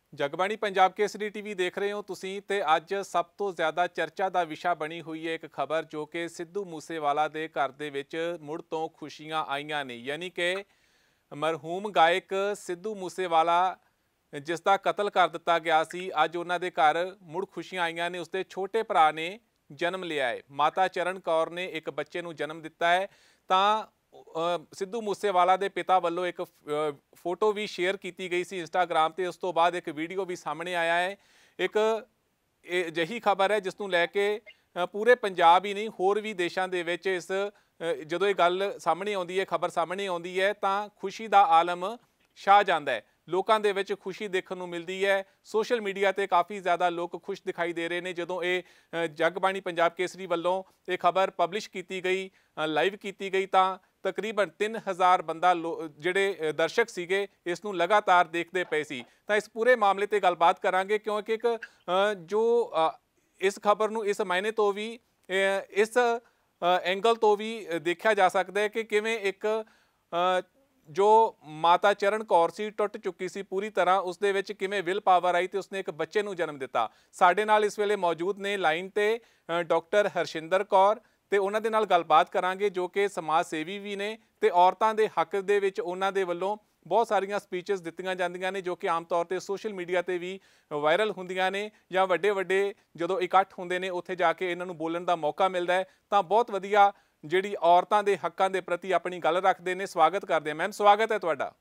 Jagbani Punjab Kesari TV ਦੇਖ ਰਹੇ ਹੋ ਤੁਸੀਂ ਤੇ ਅੱਜ ਸਭ ਤੋਂ ਜ਼ਿਆਦਾ ਚਰਚਾ ਦਾ ਵਿਸ਼ਾ ਬਣੀ ਹੋਈ ਹੈ ਇੱਕ ਖਬਰ ਜੋ ਕਿ ਸਿੱਧੂ ਮੂਸੇਵਾਲਾ ਦੇ ਘਰ ਦੇ ਵਿੱਚ ਮੁੜ ਤੋਂ ਖੁਸ਼ੀਆਂ ਆਈਆਂ ਨੇ। ਯਾਨੀ ਕਿ ਮਰਹੂਮ ਗਾਇਕ ਸਿੱਧੂ ਮੂਸੇਵਾਲਾ ਜਿਸ ਦਾ ਕਤਲ ਕਰ ਦਿੱਤਾ ਗਿਆ ਸੀ, ਅੱਜ ਉਹਨਾਂ ਦੇ ਘਰ ਮੁੜ ਖੁਸ਼ੀਆਂ ਆਈਆਂ ਨੇ। ਉਸਦੇ ਛੋਟੇ ਭਰਾ ਨੇ ਜਨਮ ਲਿਆ ਹੈ। ਮਾਤਾ ਚਰਨ ਕੌਰ ਨੇ ਇੱਕ ਬੱਚੇ ਨੂੰ ਜਨਮ ਦਿੱਤਾ ਹੈ। ਤਾਂ ਸਿੱਧੂ ਮੂਸੇਵਾਲਾ ਦੇ ਪਿਤਾ ਵੱਲੋਂ ਇੱਕ ਫੋਟੋ ਵੀ ਸ਼ੇਅਰ ਕੀਤੀ ਗਈ ਸੀ ਇੰਸਟਾਗ੍ਰਾਮ ਤੇ। ਉਸ ਤੋਂ ਬਾਅਦ ਇੱਕ ਵੀਡੀਓ ਵੀ ਸਾਹਮਣੇ ਆਇਆ ਹੈ। ਇੱਕ ਅਜਿਹੀ ਖਬਰ ਹੈ ਜਿਸ ਨੂੰ ਲੈ ਕੇ ਪੂਰੇ ਪੰਜਾਬ ਹੀ ਨਹੀਂ ਹੋਰ ਵੀ ਦੇਸ਼ਾਂ ਦੇ ਵਿੱਚ ਜਦੋਂ ਇਹ ਗੱਲ ਸਾਹਮਣੇ ਆਉਂਦੀ ਹੈ, ਖਬਰ ਸਾਹਮਣੇ ਆਉਂਦੀ ਹੈ ਤਾਂ ਖੁਸ਼ੀ ਦਾ ਆਲਮ ਛਾ ਜਾਂਦਾ ਹੈ। ਲੋਕਾਂ ਦੇ ਵਿੱਚ ਖੁਸ਼ੀ ਦੇਖਣ ਨੂੰ ਮਿਲਦੀ ਹੈ। ਸੋਸ਼ਲ ਮੀਡੀਆ ਤੇ ਕਾਫੀ ਜ਼ਿਆਦਾ ਲੋਕ ਖੁਸ਼ ਦਿਖਾਈ ਦੇ ਰਹੇ ਨੇ। ਜਦੋਂ ਇਹ ਜਗਬਾਣੀ ਪੰਜਾਬ ਕੇਸਰੀ ਵੱਲੋਂ ਇਹ ਖਬਰ ਪਬਲਿਸ਼ ਕੀਤੀ ਗਈ, ਲਾਈਵ ਕੀਤੀ ਗਈ, ਤਾਂ ਤਕਰੀਬਨ 3000 ਬੰਦਾ ਜਿਹੜੇ ਦਰਸ਼ਕ ਸੀਗੇ ਇਸ ਨੂੰ ਲਗਾਤਾਰ ਦੇਖਦੇ ਪਏ ਸੀ। ਤਾਂ ਇਸ ਪੂਰੇ ਮਾਮਲੇ ਤੇ ਗੱਲਬਾਤ ਕਰਾਂਗੇ ਕਿਉਂਕਿ ਇੱਕ ਜੋ ਇਸ ਖਬਰ ਨੂੰ ਇਸ ਮਾਇਨੇ ਤੋਂ ਵੀ ਇਸ ਐਂਗਲ ਤੋਂ ਵੀ ਦੇਖਿਆ ਜਾ ਸਕਦਾ ਹੈ ਕਿ ਕਿਵੇਂ ਇੱਕ ਜੋ ਮਾਤਾ ਚਰਨ ਕੌਰ ਸੀ ਟੁੱਟ ਚੁੱਕੀ ਸੀ ਪੂਰੀ ਤਰ੍ਹਾਂ, ਉਸ ਦੇ ਵਿੱਚ ਕਿਵੇਂ ਵਿਲ ਪਾਵਰ ਆਈ ਤੇ ਉਸਨੇ ਇੱਕ ਬੱਚੇ ਨੂੰ ਜਨਮ ਦਿੱਤਾ। ਸਾਡੇ ਨਾਲ ਇਸ ਵੇਲੇ ਮੌਜੂਦ ਨੇ ਲਾਈਨ ਤੇ ਡਾਕਟਰ ਹਰਸ਼ਿੰਦਰ ਕੌਰ ਤੇ ਉਹਨਾਂ ਦੇ ਨਾਲ ਗੱਲਬਾਤ ਕਰਾਂਗੇ ਜੋ ਕਿ ਸਮਾਜ ਸੇਵੀ ਵੀ ਨੇ ਤੇ ਔਰਤਾਂ ਦੇ ਹੱਕ ਦੇ ਵਿੱਚ ਉਹਨਾਂ ਦੇ ਵੱਲੋਂ ਬਹੁਤ ਸਾਰੀਆਂ ਸਪੀਚਸ ਦਿੱਤੀਆਂ ਜਾਂਦੀਆਂ ਨੇ ਜੋ ਕਿ ਆਮ ਤੌਰ ਤੇ ਸੋਸ਼ਲ ਮੀਡੀਆ ਤੇ ਵੀ ਵਾਇਰਲ ਹੁੰਦੀਆਂ ਨੇ ਜਾਂ ਵੱਡੇ ਵੱਡੇ ਜਦੋਂ ਇਕੱਠ ਹੁੰਦੇ ਨੇ ਉੱਥੇ ਜਾ ਕੇ ਇਹਨਾਂ ਨੂੰ ਬੋਲਣ ਦਾ ਮੌਕਾ ਮਿਲਦਾ ਹੈ। ਤਾਂ ਬਹੁਤ ਵਧੀਆ ਜਿਹੜੀ ਔਰਤਾਂ ਦੇ ਹੱਕਾਂ ਦੇ ਪ੍ਰਤੀ ਆਪਣੀ ਗੱਲ ਰੱਖਦੇ ਨੇ। ਸਵਾਗਤ ਕਰਦੇ ਹਾਂ ਮੈਮ, ਸਵਾਗਤ ਹੈ ਤੁਹਾਡਾ।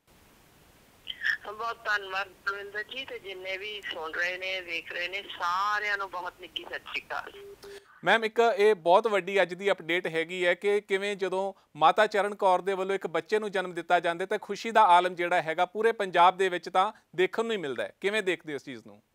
ਬਹੁਤ ਧੰਨਵਾਦ ਦਵਿੰਦਰ ਜੀ ਤੇ ਜਿੰਨੇ ਵੀ ਸੁਣ ਰਹੇ ਨੇ ਵੇਖ ਰਹੇ ਨੇ ਸਾਰਿਆਂ ਨੂੰ ਬਹੁਤ ਨਿੱਘੀ ਸਤਿ ਸ਼੍ਰੀ ਅਕਾਲ। ਮੈਮ ਇੱਕ ਇਹ ਬਹੁਤ ਵੱਡੀ ਅੱਜ ਦੀ ਅਪਡੇਟ ਹੈਗੀ ਹੈ ਕਿ ਕਿਵੇਂ ਜਦੋਂ ਮਾਤਾ ਚਰਨ ਕੌਰ ਦੇ ਵੱਲੋਂ ਇੱਕ ਬੱਚੇ ਨੂੰ ਜਨਮ ਦਿੱਤਾ ਜਾਂਦਾ ਤਾਂ ਖੁਸ਼ੀ ਦਾ ਆਲਮ ਜਿਹੜਾ ਹੈਗਾ ਪੂਰੇ ਪੰਜਾਬ ਦੇ ਵਿੱਚ ਤਾਂ ਦੇਖਣ ਨੂੰ ਹੀ ਮਿਲਦਾ ਹੈ। ਕਿਵੇਂ ਦੇਖਦੇ ਹੋ ਇਸ ਚੀਜ਼ ਨੂੰ?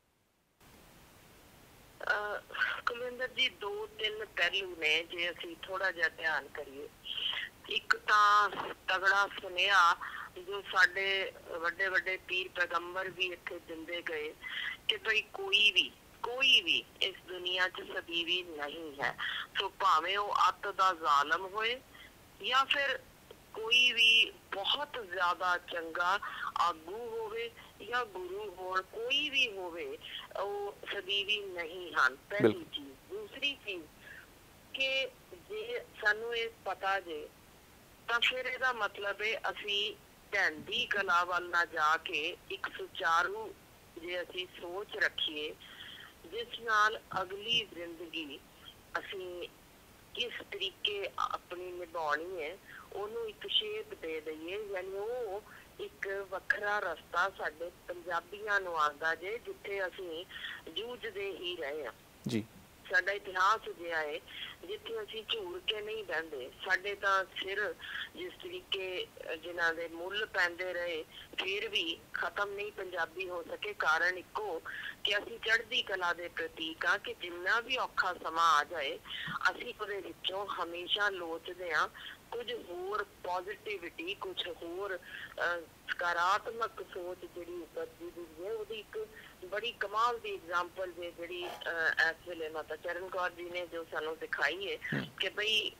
ਕੁਲਵਿੰਦਰ ਜੀ ਦੋ ਤਿੰਨ ਪਹਿਲੂ ਨੇ ਜੇ ਅਸੀਂ ਥੋੜਾ ਜਿਹਾ ਧਿਆਨ ਕਰੀਏ। ਇੱਕ ਤਾਂ ਤਗੜਾ ਸੁਨੇਹਾ ਜੋ ਸਾਡੇ ਵੱਡੇ ਵੱਡੇ ਪੀਰ ਪੈਗੰਬਰ ਵੀ ਇੱਥੇ ਦਿੰਦੇ ਗਏ ਕਿ ਬਈ ਕੋਈ ਵੀ ਇਸ ਦੁਨੀਆ 'ਚ ਸਦੀਵੀ ਨਹੀਂ ਹੈ। ਸੋ ਭਾਵੇਂ ਉਹ ਅੱਤ ਦਾ ਜ਼ਾਲਮ ਹੋਏ ਜਾਂ ਫਿਰ ਕੋਈ ਵੀ ਬਹੁਤ ਜ਼ਿਆਦਾ ਚੰਗਾ ਆਗੂ ਹੋਵੇ ਜਾਂ ਗੁਰੂ ਹੋਣ, ਕੋਈ ਵੀ ਹੋਵੇ, ਉਹ ਸਦੀਵੀ ਨਹੀਂ ਹਨ। ਪਹਿਲੀ ਚੀਜ਼। ਦੂਸਰੀ ਚੀਜ਼ ਕਿ ਜੇ ਸਾਨੂੰ ਇਹ ਪਤਾ ਜੇ ਤਾਂ ਫਿਰ ਇਹਦਾ ਮਤਲਬ ਹੈ ਅਸੀਂ ਢਹਿੰਦੀ ਕਲਾ ਵੱਲ ਨਾ ਜਾ ਕੇ ਇੱਕ ਸੁਚਾਰੂ ਜੇ ਅਸੀਂ ਸੋਚ ਰੱਖੀਏ ਜਿਸ ਨਾਲ ਅਗਲੀ ਜ਼ਿੰਦਗੀ ਅਸੀਂ ਕਿਸ ਤਰੀਕੇ ਆਪਣੀ ਨਿਭਾਉਣੀ ਹੈ ਉਹਨੂੰ ਇੱਕ ਸ਼ੇਪ ਦੇ ਦਈਏ। ਯਾਨੀ ਉਹ ਇੱਕ ਵੱਖਰਾ ਰਸਤਾ ਸਾਡੇ ਪੰਜਾਬੀਆਂ ਨੂੰ ਆਉਂਦਾ ਜੇ ਜਿੱਥੇ ਅਸੀਂ ਜੂਝਦੇ ਹੀ ਰਹੇ ਹਾਂ। ਜੀ, ਸਾਡਾ ਇਤਿਹਾਸ ਜਿਹਾ ਹੈ ਜਿੱਥੇ ਅਸੀਂ ਝੂਰ ਕੇ ਨਹੀਂ ਬਹਿੰਦੇ। ਸਾਡੇ ਤਾਂ ਸਿਰ ਜਿਸ ਤਰੀਕੇ ਜਿਨ੍ਹਾਂ ਦੇ ਮੁੱਲ ਪੈਂਦੇ ਰਹੇ ਫਿਰ ਵੀ ਖਤਮ ਨਹੀਂ ਪੰਜਾਬੀ ਹੋ ਸਕੇ। ਕਾਰਨ ਇੱਕੋ ਕਿ ਅਸੀਂ ਚੜ੍ਹਦੀ ਕਲਾ ਦੇ ਪ੍ਰਤੀਕ ਆ ਕਿ ਜਿੰਨਾ ਵੀ ਔਖਾ ਸਮਾਂ ਆ ਜਾਏ ਅਸੀਂ ਉਹਦੇ ਵਿੱਚੋਂ ਹਮੇਸ਼ਾ ਲੋਚਦੇ ਹਾਂ ਕੁਝ ਹੋਰ ਪੋਜ਼ਿਟਿਵਿਟੀ, ਕੁਝ ਹੋਰ ਸਕਾਰਾਤਮਕ ਸੋਚ ਜਿਹੜੀ ਉਪਜੀ ਦੀ ਹੈ। ਉਹਦੀ ਇੱਕ ਬੜੀ ਕਮਾਲ ਦੀ ਐਗਜ਼ਾਮਪਲ ਜੇ ਜਿਹੜੀ ਇਸ ਵੇਲੇ ਮਾਤਾ ਚਰਨ ਕੌਰ ਜੀ ਨੇ ਜੋ ਸਾਨੂੰ ਦਿਖਾਈ ਹੈ ਕਿ ਬਈ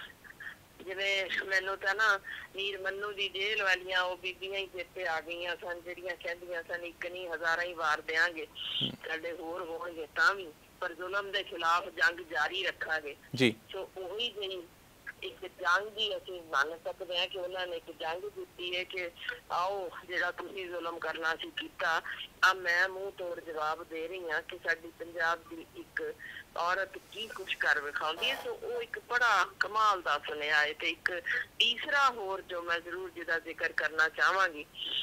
ਜਿਵੇਂ ਮੈਨੂੰ ਤਾਂ ਨਾ ਨੀਰ ਮੰਨੂ ਦੀ ਜੇਲ੍ਹ ਵਾਲੀਆਂ ਉਹ ਬੀਬੀਆਂ ਹੀ ਚੇਤੇ ਆ ਗਈਆਂ ਸਨ ਜਿਹੜੀਆਂ ਕਹਿੰਦੀਆਂ ਸਨ ਇੱਕ ਨਹੀਂ ਹਜ਼ਾਰਾਂ ਹੀ ਵਾਰ ਦਿਆਂਗੇ, ਸਾਡੇ ਹੋਰ ਹੋਣਗੇ ਤਾਂ ਵੀ, ਪਰ ਜ਼ੁਲਮ ਦੇ ਖਿਲਾਫ ਜੰਗ ਜਾਰੀ ਰੱਖਾਂਗੇ। ਸੋ ਉਹੀ ਜਿਹੜੀ ਇੱਕ ਜੰਗ ਹੀ ਅਸੀਂ ਮੰਨ ਸਕਦੇ ਹਾਂ ਕਿ ਉਹਨਾਂ ਨੇ ਇੱਕ ਜੰਗ ਦਿੱਤੀ ਹੈ ਕਿ ਆਓ ਜਿਹੜਾ ਤੁਸੀਂ ਜ਼ੁਲਮ ਕਰਨਾ ਸੀ ਕੀਤਾ, ਆ ਮੈਂ ਮੂੰਹ ਤੋੜ ਜਵਾਬ ਦੇ ਰਹੀ ਹਾਂ ਕਿ ਸਾਡੀ ਪੰਜਾਬ ਦੀ ਇੱਕ ਔਰਤ ਕੀ ਕੁਛ ਕਰ ਵਿਖਾਉਂਦੀ ਹੈ। ਸੋ ਉਹ ਇੱਕ ਬੜਾ ਕਮਾਲ ਦਾ ਸੁਨੇਹਾ ਹੈ। ਤੇ ਇੱਕ ਤੀਸਰਾ ਹੋਰ ਜੋ ਮੈਂ ਜ਼ਰੂਰ ਜਿਹਦਾ ਜ਼ਿਕਰ ਕਰਨਾ ਚਾਹਾਂਗੀ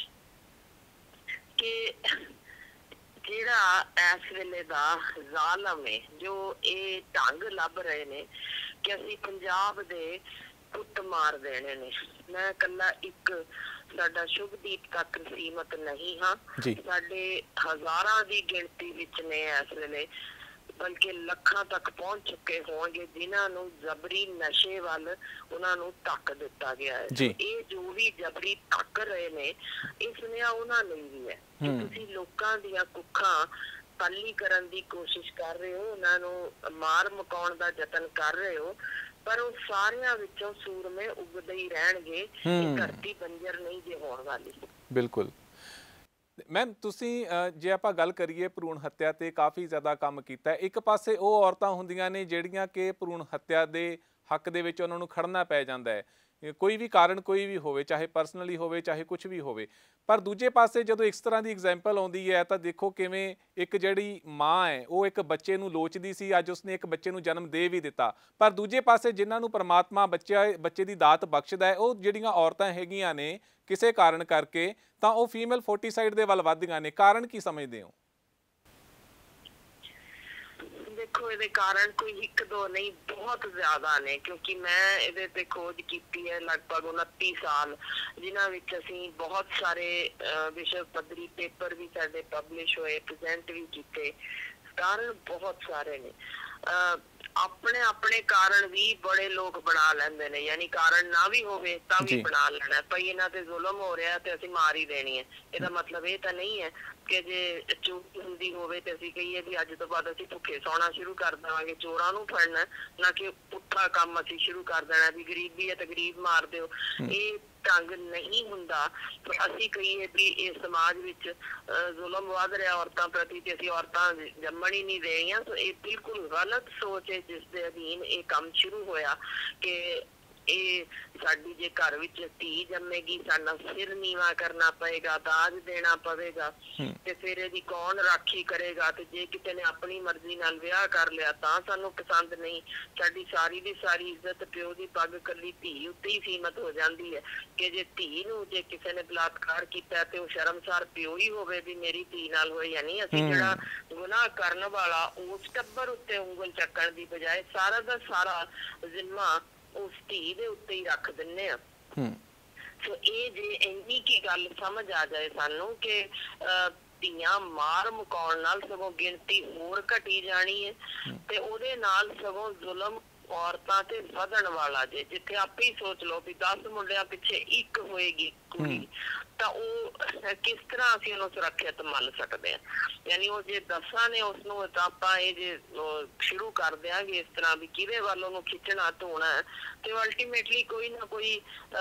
ਕਿ ਜਿਹੜਾ ਇਸ ਵੇਲੇ ਦਾ ਜ਼ਾਲਮ ਹੈ ਜੋ ਇਹ ਢੰਗ ਲੱਭ ਰਹੇ ਨੇ ਕਿ ਅਸੀਂ ਪੰਜਾਬ ਦੇ ਪੁੱਤ ਮਾਰ ਦੇਣੇ ਨੇ। ਮੈਂ ਇਕੱਲਾ ਇੱਕ ਸਾਡਾ ਸ਼ੁਭਦੀਪ ਤੱਕ ਸੀਮਤ ਨਹੀਂ ਹਾਂ, ਸਾਡੇ ਹਜ਼ਾਰਾਂ ਦੀ ਗਿਣਤੀ ਵਿੱਚ ਨੇ ਇਸ ਵੇਲੇ, ਬਲਕਿ ਲੱਖਾਂ ਤੱਕ ਪਹੁੰਚ ਚੁੱਕੇ ਹੋਣਗੇ ਜਿਨ੍ਹਾਂ ਨੂੰ ਜਬਰੀ ਨਸ਼ੇ ਵੱਲ ਉਹਨਾਂ ਨੂੰ ਧੱਕ ਦਿੱਤਾ ਗਿਆ ਹੈ। ਇਹ ਜੋ ਵੀ ਜਬਰੀ ਧੱਕ ਰਹੇ ਨੇ ਇਹ ਸੁਨੇਹਾ ਉਹਨਾਂ ਲਈ ਵੀ ਹੈ ਕਿ ਤੁਸੀਂ ਲੋਕਾਂ ਦੀਆਂ ਕੁੱਖਾਂ ਖਾਲੀ ਕਰਨ ਦੀ ਕੋਸ਼ਿਸ਼ ਕਰ ਰਹੇ ਹੋ, ਉਹਨਾਂ ਨੂੰ ਮਾਰ ਮੁਕਾਉਣ ਦਾ ਯਤਨ ਕਰ ਰਹੇ ਹੋ, ਪਰ ਉਹ ਸਾਰਿਆਂ ਵਿੱਚੋਂ ਸੂਰਮੇ ਉਗਦੇ ਹੀ ਰਹਿਣਗੇ। ਇਹ ਧਰਤੀ ਬੰਜਰ ਨਹੀਂ ਜੇ ਹੋਣ ਵਾਲੀ। ਬਿਲਕੁਲ। ਮੈਮ ਤੁਸੀਂ ਜੇ ਆਪਾਂ ਗੱਲ ਕਰੀਏ ਭਰੂਣ ਹੱਤਿਆ ਤੇ ਕਾਫੀ ਜ਼ਿਆਦਾ ਕੰਮ ਕੀਤਾ ਹੈ। ਇੱਕ ਪਾਸੇ ਉਹ ਔਰਤਾਂ ਹੁੰਦੀਆਂ ਨੇ ਜਿਹੜੀਆਂ ਕਿ ਭਰੂਣ ਹੱਤਿਆ ਦੇ ਹੱਕ ਦੇ ਵਿੱਚ ਉਹਨਾਂ ਨੂੰ ਖੜਨਾ ਪੈ ਜਾਂਦਾ ਹੈ, ਕੋਈ ਵੀ ਕਾਰਨ ਕੋਈ ਵੀ ਹੋਵੇ, ਚਾਹੇ ਪਰਸਨਲੀ ਹੋਵੇ ਚਾਹੇ ਕੁਝ ਵੀ ਹੋਵੇ। ਪਰ ਦੂਜੇ ਪਾਸੇ ਜਦੋਂ ਇਸ ਤਰ੍ਹਾਂ ਦੀ ਐਗਜ਼ਾਮਪਲ ਆਉਂਦੀ ਹੈ ਤਾਂ ਦੇਖੋ ਕਿਵੇਂ ਇੱਕ ਜਿਹੜੀ ਮਾਂ ਹੈ ਉਹ ਇੱਕ ਬੱਚੇ ਨੂੰ ਲੋਚਦੀ ਸੀ, ਅੱਜ ਉਸਨੇ ਇੱਕ ਬੱਚੇ ਨੂੰ ਜਨਮ ਦੇ ਵੀ ਦਿੱਤਾ। ਪਰ ਦੂਜੇ ਪਾਸੇ ਜਿਨ੍ਹਾਂ ਨੂੰ ਪਰਮਾਤਮਾ ਬੱਚੇ ਦੀ ਦਾਤ ਬਖਸ਼ਦਾ ਹੈ, ਉਹ ਜਿਹੜੀਆਂ ਔਰਤਾਂ ਹੈਗੀਆਂ ਨੇ ਕਿਸੇ ਕਾਰਨ ਕਰਕੇ, ਤਾਂ ਉਹ ਫੀਮੇਲ ਫੋਰਟੀਸਾਈਡ ਦੇ ਵੱਲ ਵੱਧਦੀਆਂ ਨੇ। ਕਾਰਨ ਕੀ ਸਮਝਦੇ ਹੋ? ਦੇਖੋ ਇਹਦੇ ਕਾਰਨ ਕੋਈ ਇੱਕ ਦੋ ਨਹੀਂ, ਬਹੁਤ ਜ਼ਿਆਦਾ ਨੇ, ਕਿਉਂਕਿ ਮੈਂ ਇਹਦੇ ਤੇ ਖੋਜ ਕੀਤੀ ਹੈ ਲਗਭਗ 29 ਸਾਲ, ਜਿਨ੍ਹਾਂ ਵਿੱਚ ਅਸੀਂ ਬਹੁਤ ਸਾਰੇ ਵਿਸ਼ਵ ਪੱਧਰੀ ਪੇਪਰ ਵੀ ਸਾਡੇ ਪਬਲਿਸ਼ ਹੋਏ, ਪ੍ਰੈਜ਼ੈਂਟ ਵੀ ਕੀਤੇ। ਕਾਰਨ ਬਹੁਤ ਸਾਰੇ ਨੇ। ਆਪਣੇ ਆਪਣੇ ਕਾਰਨ ਵੀ ਬੜੇ ਲੋਕ ਬਣਾ ਲੈਂਦੇ ਨੇ, ਯਾਨੀ ਕਾਰਨ ਨਾ ਵੀ ਹੋਵੇ ਤਾਂ ਵੀ ਬਣਾ ਲੈਣਾ ਭਾਈ ਇਹਨਾਂ ਤੇ ਜ਼ੁਲਮ ਹੋ ਰਿਹਾ ਤੇ ਅਸੀਂ ਮਾਰ ਹੀ ਦੇਣੀ ਹੈ। ਇਹਦਾ ਮਤਲਬ ਇਹ ਤਾਂ ਨਹੀਂ ਹੈ ਕਿ ਜੇ ਚੋਰੀ ਹੁੰਦੀ ਹੋਵੇ ਤੇ ਅਸੀਂ ਕਹੀਏ ਵੀ ਅੱਜ ਤੋਂ ਬਾਅਦ ਅਸੀਂ ਭੁੱਖੇ ਸੌਣਾ ਸ਼ੁਰੂ ਕਰ ਦੇਵਾਂਗੇ, ਚੋਰਾਂ ਨੂੰ ਫੜਨਾ, ਨਾ ਕਿ ਪੁੱਠਾ ਕੰਮ ਅਸੀਂ ਸ਼ੁਰੂ ਕਰ ਦੇਣਾ ਵੀ ਗਰੀਬੀ ਹੈ ਤੇ ਗਰੀਬ ਮਾਰ ਦਿਓ। ਇਹ ਢੰਗ ਨਹੀਂ ਹੁੰਦਾ। ਅਸੀਂ ਕਹੀਏ ਵੀ ਇਸ ਸਮਾਜ ਵਿੱਚ ਜ਼ੁਲਮ ਵੱਧ ਰਿਹਾ ਔਰਤਾਂ ਪ੍ਰਤੀ ਤੇ ਅਸੀਂ ਔਰਤਾਂ ਜੰਮਣ ਹੀ ਨਹੀਂ ਦੇ ਰਹੀਆਂ, ਸੋ ਇਹ ਬਿਲਕੁਲ ਗਲਤ ਸੋਚ ਹੈ ਜਿਸ ਦੇ ਅਧੀਨ ਇਹ ਕੰਮ ਸ਼ੁਰੂ ਹੋਇਆ ਕਿ ਇਹ ਸਾਡੀ ਜੇ ਘਰ ਵਿੱਚ ਧੀ ਜੰਮੇਗੀ ਸਾਡਾ ਸਿਰ ਨੀਵਾਂ ਕਰਨਾ ਪਏਗਾ, ਦਾਜ ਦੇਣਾ ਪਵੇਗਾ, ਤੇ ਫਿਰ ਇਹਦੀ ਕੌਣ ਰਾਖੀ ਕਰੇਗਾ, ਤੇ ਜੇ ਕਿਤੇ ਨੇ ਆਪਣੀ ਮਰਜ਼ੀ ਨਾਲ ਵਿਆਹ ਕਰ ਲਿਆ ਤਾਂ ਸਾਨੂੰ ਪਸੰਦ ਨਹੀਂ। ਸਾਡੀ ਸਾਰੀ ਦੀ ਸਾਰੀ ਇੱਜ਼ਤ ਪਿਓ ਦੀ ਪੱਗ ਕੱਲੀ ਧੀ ਉੱਤੇ ਹੀ ਸੀਮਤ ਹੋ ਜਾਂਦੀ ਹੈ ਕਿ ਜੇ ਧੀ ਨੂੰ ਜੇ ਕਿਸੇ ਨੇ ਬਲਾਤਕਾਰ ਕੀਤਾ ਤੇ ਉਹ ਸ਼ਰਮਸਾਰ ਪਿਓ ਹੀ ਹੋਵੇ ਵੀ ਮੇਰੀ ਧੀ ਨਾਲ ਹੋਇਆ ਨਹੀਂ। ਅਸੀਂ ਜਿਹੜਾ ਗੁਨਾਹ ਕਰਨ ਵਾਲਾ ਉਸ ਟੱਬਰ ਉੱਤੇ ਉਂਗਲ ਚੱਕਣ ਦੀ ਬਜਾਏ ਸਾਰਾ ਦਾ ਸਾਰਾ ਜ਼ਿੰਮਾ ਉਸ ਧੀ ਦੇ ਉੱਤੇ ਹੀ ਰੱਖ ਦਿੰਨੇ ਆ। ਸੋ ਇਹ ਜੇ ਇੰਨੀ ਕੀ ਗੱਲ ਸਮਝ ਆ ਜਾਏ ਸਾਨੂੰ ਕਿ ਧੀਆਂ ਮਾਰ ਮੁਕਾਉਣ ਨਾਲ ਸਗੋਂ ਗਿਣਤੀ ਹੋਰ ਘਟੀ ਜਾਣੀ ਹੈ ਤੇ ਉਹਦੇ ਨਾਲ ਸਗੋਂ ਜ਼ੁਲਮ ਔਰਤਾਂ ਤੇ ਵਧਣ ਵਾਲਾ ਜੇ। ਜਿੱਥੇ ਆਪੇ ਹੀ ਸੋਚ ਲਓ ਵੀ 10 ਮੁੰਡਿਆਂ ਪਿੱਛੇ ਇੱਕ ਹੋਏਗੀ ਕੁੜੀ, ਤਾਂ ਉਹ ਕਿਸ ਤਰ੍ਹਾਂ ਅਸੀਂ ਉਹਨੂੰ ਸੁਰੱਖਿਅਤ ਮੰਨ ਸਕਦੇ ਹਾਂ। ਯਾਨੀ ਉਹ ਜੇ 10 ਨੇ ਉਸਨੂੰ, ਤਾਂ ਆਪਾਂ ਇਹ ਜੇ ਸ਼ੁਰੂ ਕਰ ਦਿਆਂਗੇ ਇਸ ਤਰ੍ਹਾਂ ਵੀ ਕਿਹਦੇ ਵੱਲ ਉਹਨੂੰ ਖਿੱਚਣਾ ਧੋਣਾ, ਤੇ ਅਲਟੀਮੇਟਲੀ ਕੋਈ ਨਾ ਕੋਈ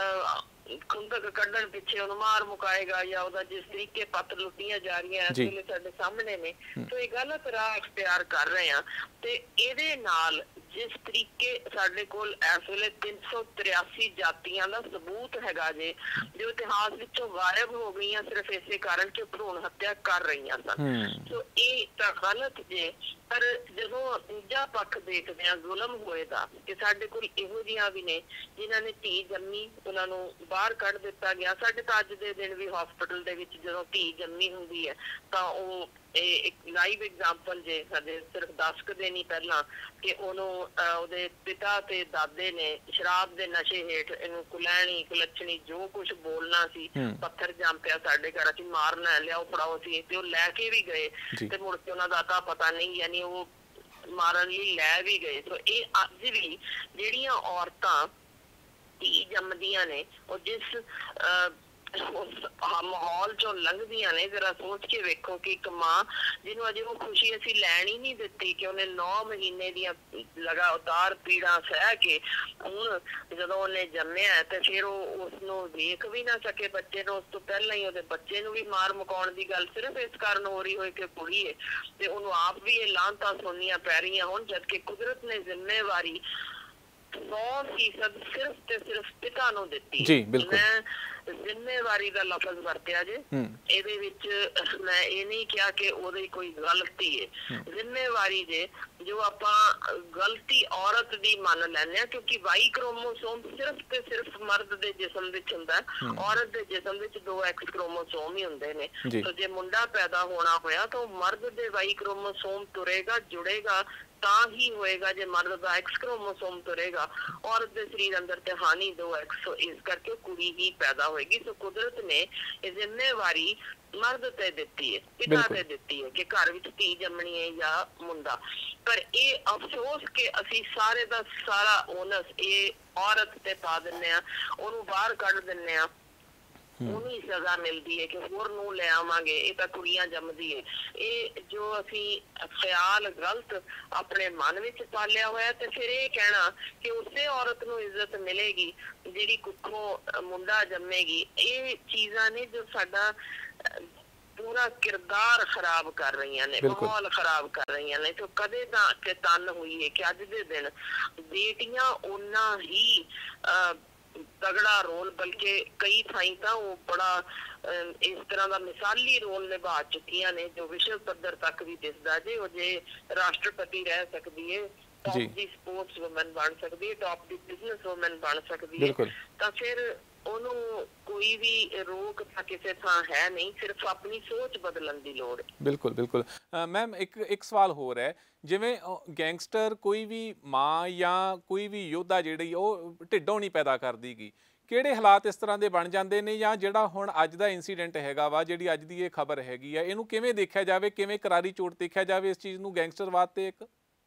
ਖੁੰਦਕ ਕੱਢਣ ਪਿੱਛੇ ਉਹਨੂੰ ਮਾਰ ਮੁਕਾਏਗਾ, ਜਾਂ ਉਹਦਾ ਜਿਸ ਤਰੀਕੇ ਪੱਤ ਲੁੱਟੀਆਂ ਜਾ ਰਹੀਆਂ ਇਸ ਵੇਲੇ ਸਾਡੇ ਸਾਹਮਣੇ ਨੇ। ਸੋ ਇਹ ਗਲਤ ਰਾਹ ਅਖਤਿਆਰ ਕਰ ਰਹੇ ਆ। ਤੇ ਇਹਦੇ ਨਾਲ ਜਿਸ ਤਰੀਕੇ ਸਾਡੇ ਕੋਲ ਇਸ ਵੇਲੇ 383 ਜਾਤੀਆਂ ਦਾ ਸਬੂਤ ਹੈਗਾ ਜੇ, ਜੋ ਇਤਿਹਾਸ ਵਿੱਚੋਂ ਗਾਇਬ ਹੋ ਗਈਆਂ ਸਿਰਫ ਇਸੇ ਕਾਰਨ ਕਿ ਭਰੂਣ ਹੱਤਿਆ ਕਰ ਰਹੀਆਂ ਸਨ। ਸੋ ਇਹ ਤਾਂ ਗਲਤ ਜੇ। ਪਰ ਜਦੋਂ ਦੂਜਾ ਪੱਖ ਦੇਖਦੇ ਆ ਜ਼ੁਲਮ ਹੋਏ ਦਾ, ਕਿ ਸਾਡੇ ਕੋਲ ਇਹੋ ਜਿਹੀਆਂ ਵੀ ਨੇ ਜਿਨ੍ਹਾਂ ਨੇ ਧੀ ਜੰਮੀ, ਉਹਨਾਂ ਨੂੰ ਬਾਹਰ ਕੱਢ ਦਿੱਤਾ ਗਿਆ। ਸਾਡੇ ਤਾਂ ਅੱਜ ਦੇ ਦਿਨ ਵੀ ਹਸਪੀਟਲ ਦੇ ਵਿੱਚ ਜਦੋਂ ਧੀ ਜੰਮੀ ਹੁੰਦੀ ਹੈ ਤਾਂ ਉਹ ਇਹ ਇੱਕ ਲਾਈਵ ਐਗਜ਼ਾਮਪਲ ਜੇ, ਸਾਡੇ ਸਿਰਫ 10 ਕੁ ਦਿਨ ਹੀ ਪਹਿਲਾਂ, ਕਿ ਉਹਨੂੰ ਉਹਦੇ ਪਿਤਾ ਤੇ ਦਾਦੇ ਨੇ ਸ਼ਰਾਬ ਦੇ ਨਸ਼ੇ ਹੇਠ ਇਹਨੂੰ ਕੁਲੈਣੀ ਕੁਲੱਛਣੀ ਜੋ ਕੁਛ ਬੋਲਣਾ ਸੀ, ਪੱਥਰ ਜੰਮ ਪਿਆ ਸਾਡੇ ਘਰ, ਅਸੀਂ ਮਾਰਨਾ ਲਿਆਓ ਫੜਾਓ ਸੀ, ਤੇ ਉਹ ਲੈ ਕੇ ਵੀ ਗਏ ਤੇ ਮੁੜ ਕੇ ਉਹਨਾਂ ਦਾ ਤਾਂ ਪਤਾ ਨਹੀਂ, ਯਾਨੀ ਉਹ ਮਾਰਨ ਲਈ ਲੈ ਵੀ ਗਏ। ਸੋ ਇਹ ਅੱਜ ਵੀ ਜਿਹੜੀਆਂ ਔਰਤਾਂ ਧੀ ਜੰਮਦੀਆਂ ਨੇ ਉਹ ਜਿਸ ਮਾਹੌਲ ਚੋਂ ਲੰਘਦੀਆਂ ਨੇ, ਜਰਾ ਸੋਚ ਕੇ ਵੇਖੋ ਕਿ ਇੱਕ ਮਾਂ ਜਿਹਨੂੰ ਅਜੇ ਉਹ ਖੁਸ਼ੀ ਅਸੀਂ ਲੈਣ ਹੀ ਨਹੀਂ ਦਿੱਤੀ, ਕਿ ਉਹਨੇ 9 ਮਹੀਨੇ ਦੀਆਂ ਲਗਾਤਾਰ ਪੀੜਾਂ ਸਹਿ ਕੇ ਹੁਣ ਜਦੋਂ ਉਹਨੇ ਜੰਮਿਆ ਤੇ ਫਿਰ ਉਹ ਉਸਨੂੰ ਵੇਖ ਵੀ ਨਾ ਸਕੇ ਬੱਚੇ ਨੂੰ, ਉਸ ਤੋਂ ਪਹਿਲਾਂ ਹੀ ਉਹਦੇ ਬੱਚੇ ਨੂੰ ਵੀ ਮਾਰ ਮੁਕਾਉਣ ਦੀ ਗੱਲ ਸਿਰਫ ਇਸ ਕਾਰਨ ਹੋ ਰਹੀ ਹੋਏ ਕਿ ਕੁੜੀ ਹੈ, ਤੇ ਉਹਨੂੰ ਆਪ ਵੀ ਇਹ ਲਾਹਨਤਾਂ ਸੁਣਨੀਆਂ ਪੈ ਰਹੀਆਂ ਹੁਣ, ਜਦਕਿ ਕੁਦਰਤ ਨੇ ਜ਼ਿੰਮੇਵਾਰੀ 100% ਸਿਰਫ ਤੇ ਸਿਰਫ ਪਿਤਾ ਨੂੰ ਦਿੱਤੀ। ਮੈਂ ਜ਼ਿੰਮੇਵਾਰੀ ਦਾ ਲਫ਼ਜ਼ ਵਰਤਿਆ ਜੇ, ਇਹਦੇ ਵਿੱਚ ਮੈਂ ਇਹ ਨਹੀਂ ਕਿਹਾ ਕਿ ਉਹਦੀ ਕੋਈ ਗਲਤੀ ਹੈ। ਜ਼ਿੰਮੇਵਾਰੀ ਜੇ ਜੋ ਆਪਾਂ ਗਲਤੀ ਔਰਤ ਦੀ ਮੰਨ ਲੈਂਦੇ ਹਾਂ, ਕਿਉਂਕਿ ਵਾਈ ਕ੍ਰੋਮੋਸੋਮ ਸਿਰਫ ਤੇ ਸਿਰਫ ਮਰਦ ਦੇ ਜਿਸਮ ਵਿੱਚ ਹੁੰਦਾ, ਔਰਤ ਦੇ ਜਿਸਮ ਵਿੱਚ 2 ਐਕਸ ਕ੍ਰੋਮੋਸੋਮ ਹੀ ਹੁੰਦੇ ਨੇ। ਤਾਂ ਜੇ ਮੁੰਡਾ ਪੈਦਾ ਹੋਣਾ ਹੋਇਆ ਤਾਂ ਉਹ ਮਰਦ ਦੇ ਵਾਈ ਕ੍ਰੋਮੋਸੋਮ ਤੁਰੇਗਾ, ਜੁੜੇਗਾ ਤਾਂ ਹੀ ਹੋਏਗਾ। ਜੇ ਮਰਦ ਦਾ ਐਕਸ ਕ੍ਰੋਮੋਸੋਮ ਤੁਰੇਗਾ, ਔਰਤ ਦੇ ਸਰੀਰ ਅੰਦਰ ਤੇ ਹਾਨੀ 2 ਐਕਸ, ਇਸ ਕਰਕੇ ਕੁੜੀ ਹੀ ਪੈਦਾ ਹੋਏਗੀ। ਸੋ ਕੁਦਰਤ ਨੇ ਇਹ ਜ਼ਿੰਮੇਵਾਰੀ ਮਰਦ ਤੇ ਦਿੱਤੀ ਹੈ, ਪਿਤਾ ਤੇ ਦਿੱਤੀ ਹੈ ਕਿ ਘਰ ਵਿੱਚ ਧੀ ਜੰਮਣੀ ਹੈ ਜਾਂ ਮੁੰਡਾ। ਪਰ ਇਹ ਅਫਸੋਸ ਕਿ ਅਸੀਂ ਸਾਰੇ ਦਾ ਸਾਰਾ ਓਨਸ ਇਹ ਔਰਤ ਤੇ ਪਾ ਦਿੰਦੇ ਆ, ਉਹਨੂੰ ਬਾਹਰ ਕੱਢ ਦਿੰਦੇ ਆ, ਉਹਨੂੰ ਹੀ ਸਜ਼ਾ ਮਿਲਦੀ ਹੈ ਕਿ ਹੋਰ ਨੂੰ ਲੈ ਆਵਾਂਗੇ, ਇਹ ਤਾਂ ਕੁੜੀਆਂ ਜੰਮਦੀ ਹੈ। ਇਹ ਜੋ ਅਸੀਂ ਖਿਆਲ ਗਲਤ ਆਪਣੇ ਮਨ ਵਿੱਚ ਪਾਲਿਆ ਹੋਇਆ, ਤੇ ਫਿਰ ਇਹ ਕਹਿਣਾ ਕਿ ਉਸੇ ਔਰਤ ਨੂੰ ਇੱਜ਼ਤ ਮਿਲੇਗੀ ਜਿਹੜੀ ਕੁੱਖੋਂ ਮੁੰਡਾ ਜੰਮੇਗੀ, ਇਹ ਚੀਜ਼ਾਂ ਨੇ ਜੋ ਸਾਡਾ ਪੂਰਾ ਕਿਰਦਾਰ ਖਰਾਬ ਕਰ ਰਹੀਆਂ ਨੇ, ਮਾਹੌਲ ਖਰਾਬ ਕਰ ਰਹੀਆਂ ਨੇ। ਤੇ ਕਦੇ ਤਾਂ ਕਿ ਤਨ ਹੋਈ ਹੈ ਕਿ ਅੱਜ ਦੇ ਦਿਨ ਬੇਟੀਆਂ ਉਹਨਾਂ ਹੀ ਤਗੜਾ ਰੋਲ, ਬਲਕਿ ਕਈ ਥਾਈਂ ਤਾਂ ਉਹ ਬੜਾ ਇਸ ਤਰ੍ਹਾਂ ਦਾ ਮਿਸਾਲੀ ਰੋਲ ਨਿਭਾ ਚੁੱਕੀਆਂ ਨੇ ਜੋ ਵਿਸ਼ਵ ਪੱਧਰ ਤੱਕ ਵੀ ਦਿਸਦਾ ਜੇ। ਉਹ ਜੇ ਰਾਸ਼ਟਰਪਤੀ ਰਹਿ ਸਕਦੀ ਹੈ, ਟੌਪ ਦੀ ਸਪੋਰਟਸ ਵੂਮਨ ਬਣ ਸਕਦੀ ਹੈ, ਟੌਪ ਦੀ ਬਿਜ਼ਨਸ ਵੂਮਨ ਬਣ ਸਕਦੀ ਹੈ, ਤਾਂ ਫਿਰ ਉਹਨੂੰ ਕੋਈ ਵੀ ਰੋਕ ਤਾਂ ਕਿਸੇ ਥਾਂ ਹੈ ਨਹੀਂ, ਸਿਰਫ ਆਪਣੀ ਸੋਚ ਬਦਲਣ ਦੀ ਲੋੜ ਹੈ। ਬਿਲਕੁਲ ਬਿਲकुल ਮੈਮ, ਇੱਕ ਸਵਾਲ ਹੋਰ ਹੈ, ਜਿਵੇਂ ਗੈਂਗਸਟਰ ਕੋਈ ਵੀ ਮਾਂ ਜਾਂ ਕੋਈ ਵੀ ਯੋਧਾ ਜਿਹੜੀ ਉਹ ਢਿੱਡੋਂ ਨਹੀਂ ਪੈਦਾ ਕਰਦੀ ਗੀ, ਕਿਹੜੇ ਹਾਲਾਤ ਇਸ ਤਰ੍ਹਾਂ ਦੇ ਬਣ ਜਾਂਦੇ ਨੇ, ਜਾਂ ਜਿਹੜਾ ਹੁਣ ਅੱਜ ਦਾ ਇਨਸੀਡੈਂਟ ਹੈਗਾ ਵਾ, ਜਿਹੜੀ ਅੱਜ ਦੀ ਇਹ ਖਬਰ ਹੈਗੀ ਆ, ਇਹਨੂੰ ਕਿਵੇਂ ਦੇਖਿਆ ਜਾਵੇ, ਕਿਵੇਂ ਕਰਾਰੀ ਚੋਟ ਦੇਖਿਆ ਜਾਵੇ ਇਸ ਚੀਜ਼ ਨੂੰ, ਗੈਂਗਸਟਰਵਾਦ ਤੇ ਇੱਕ?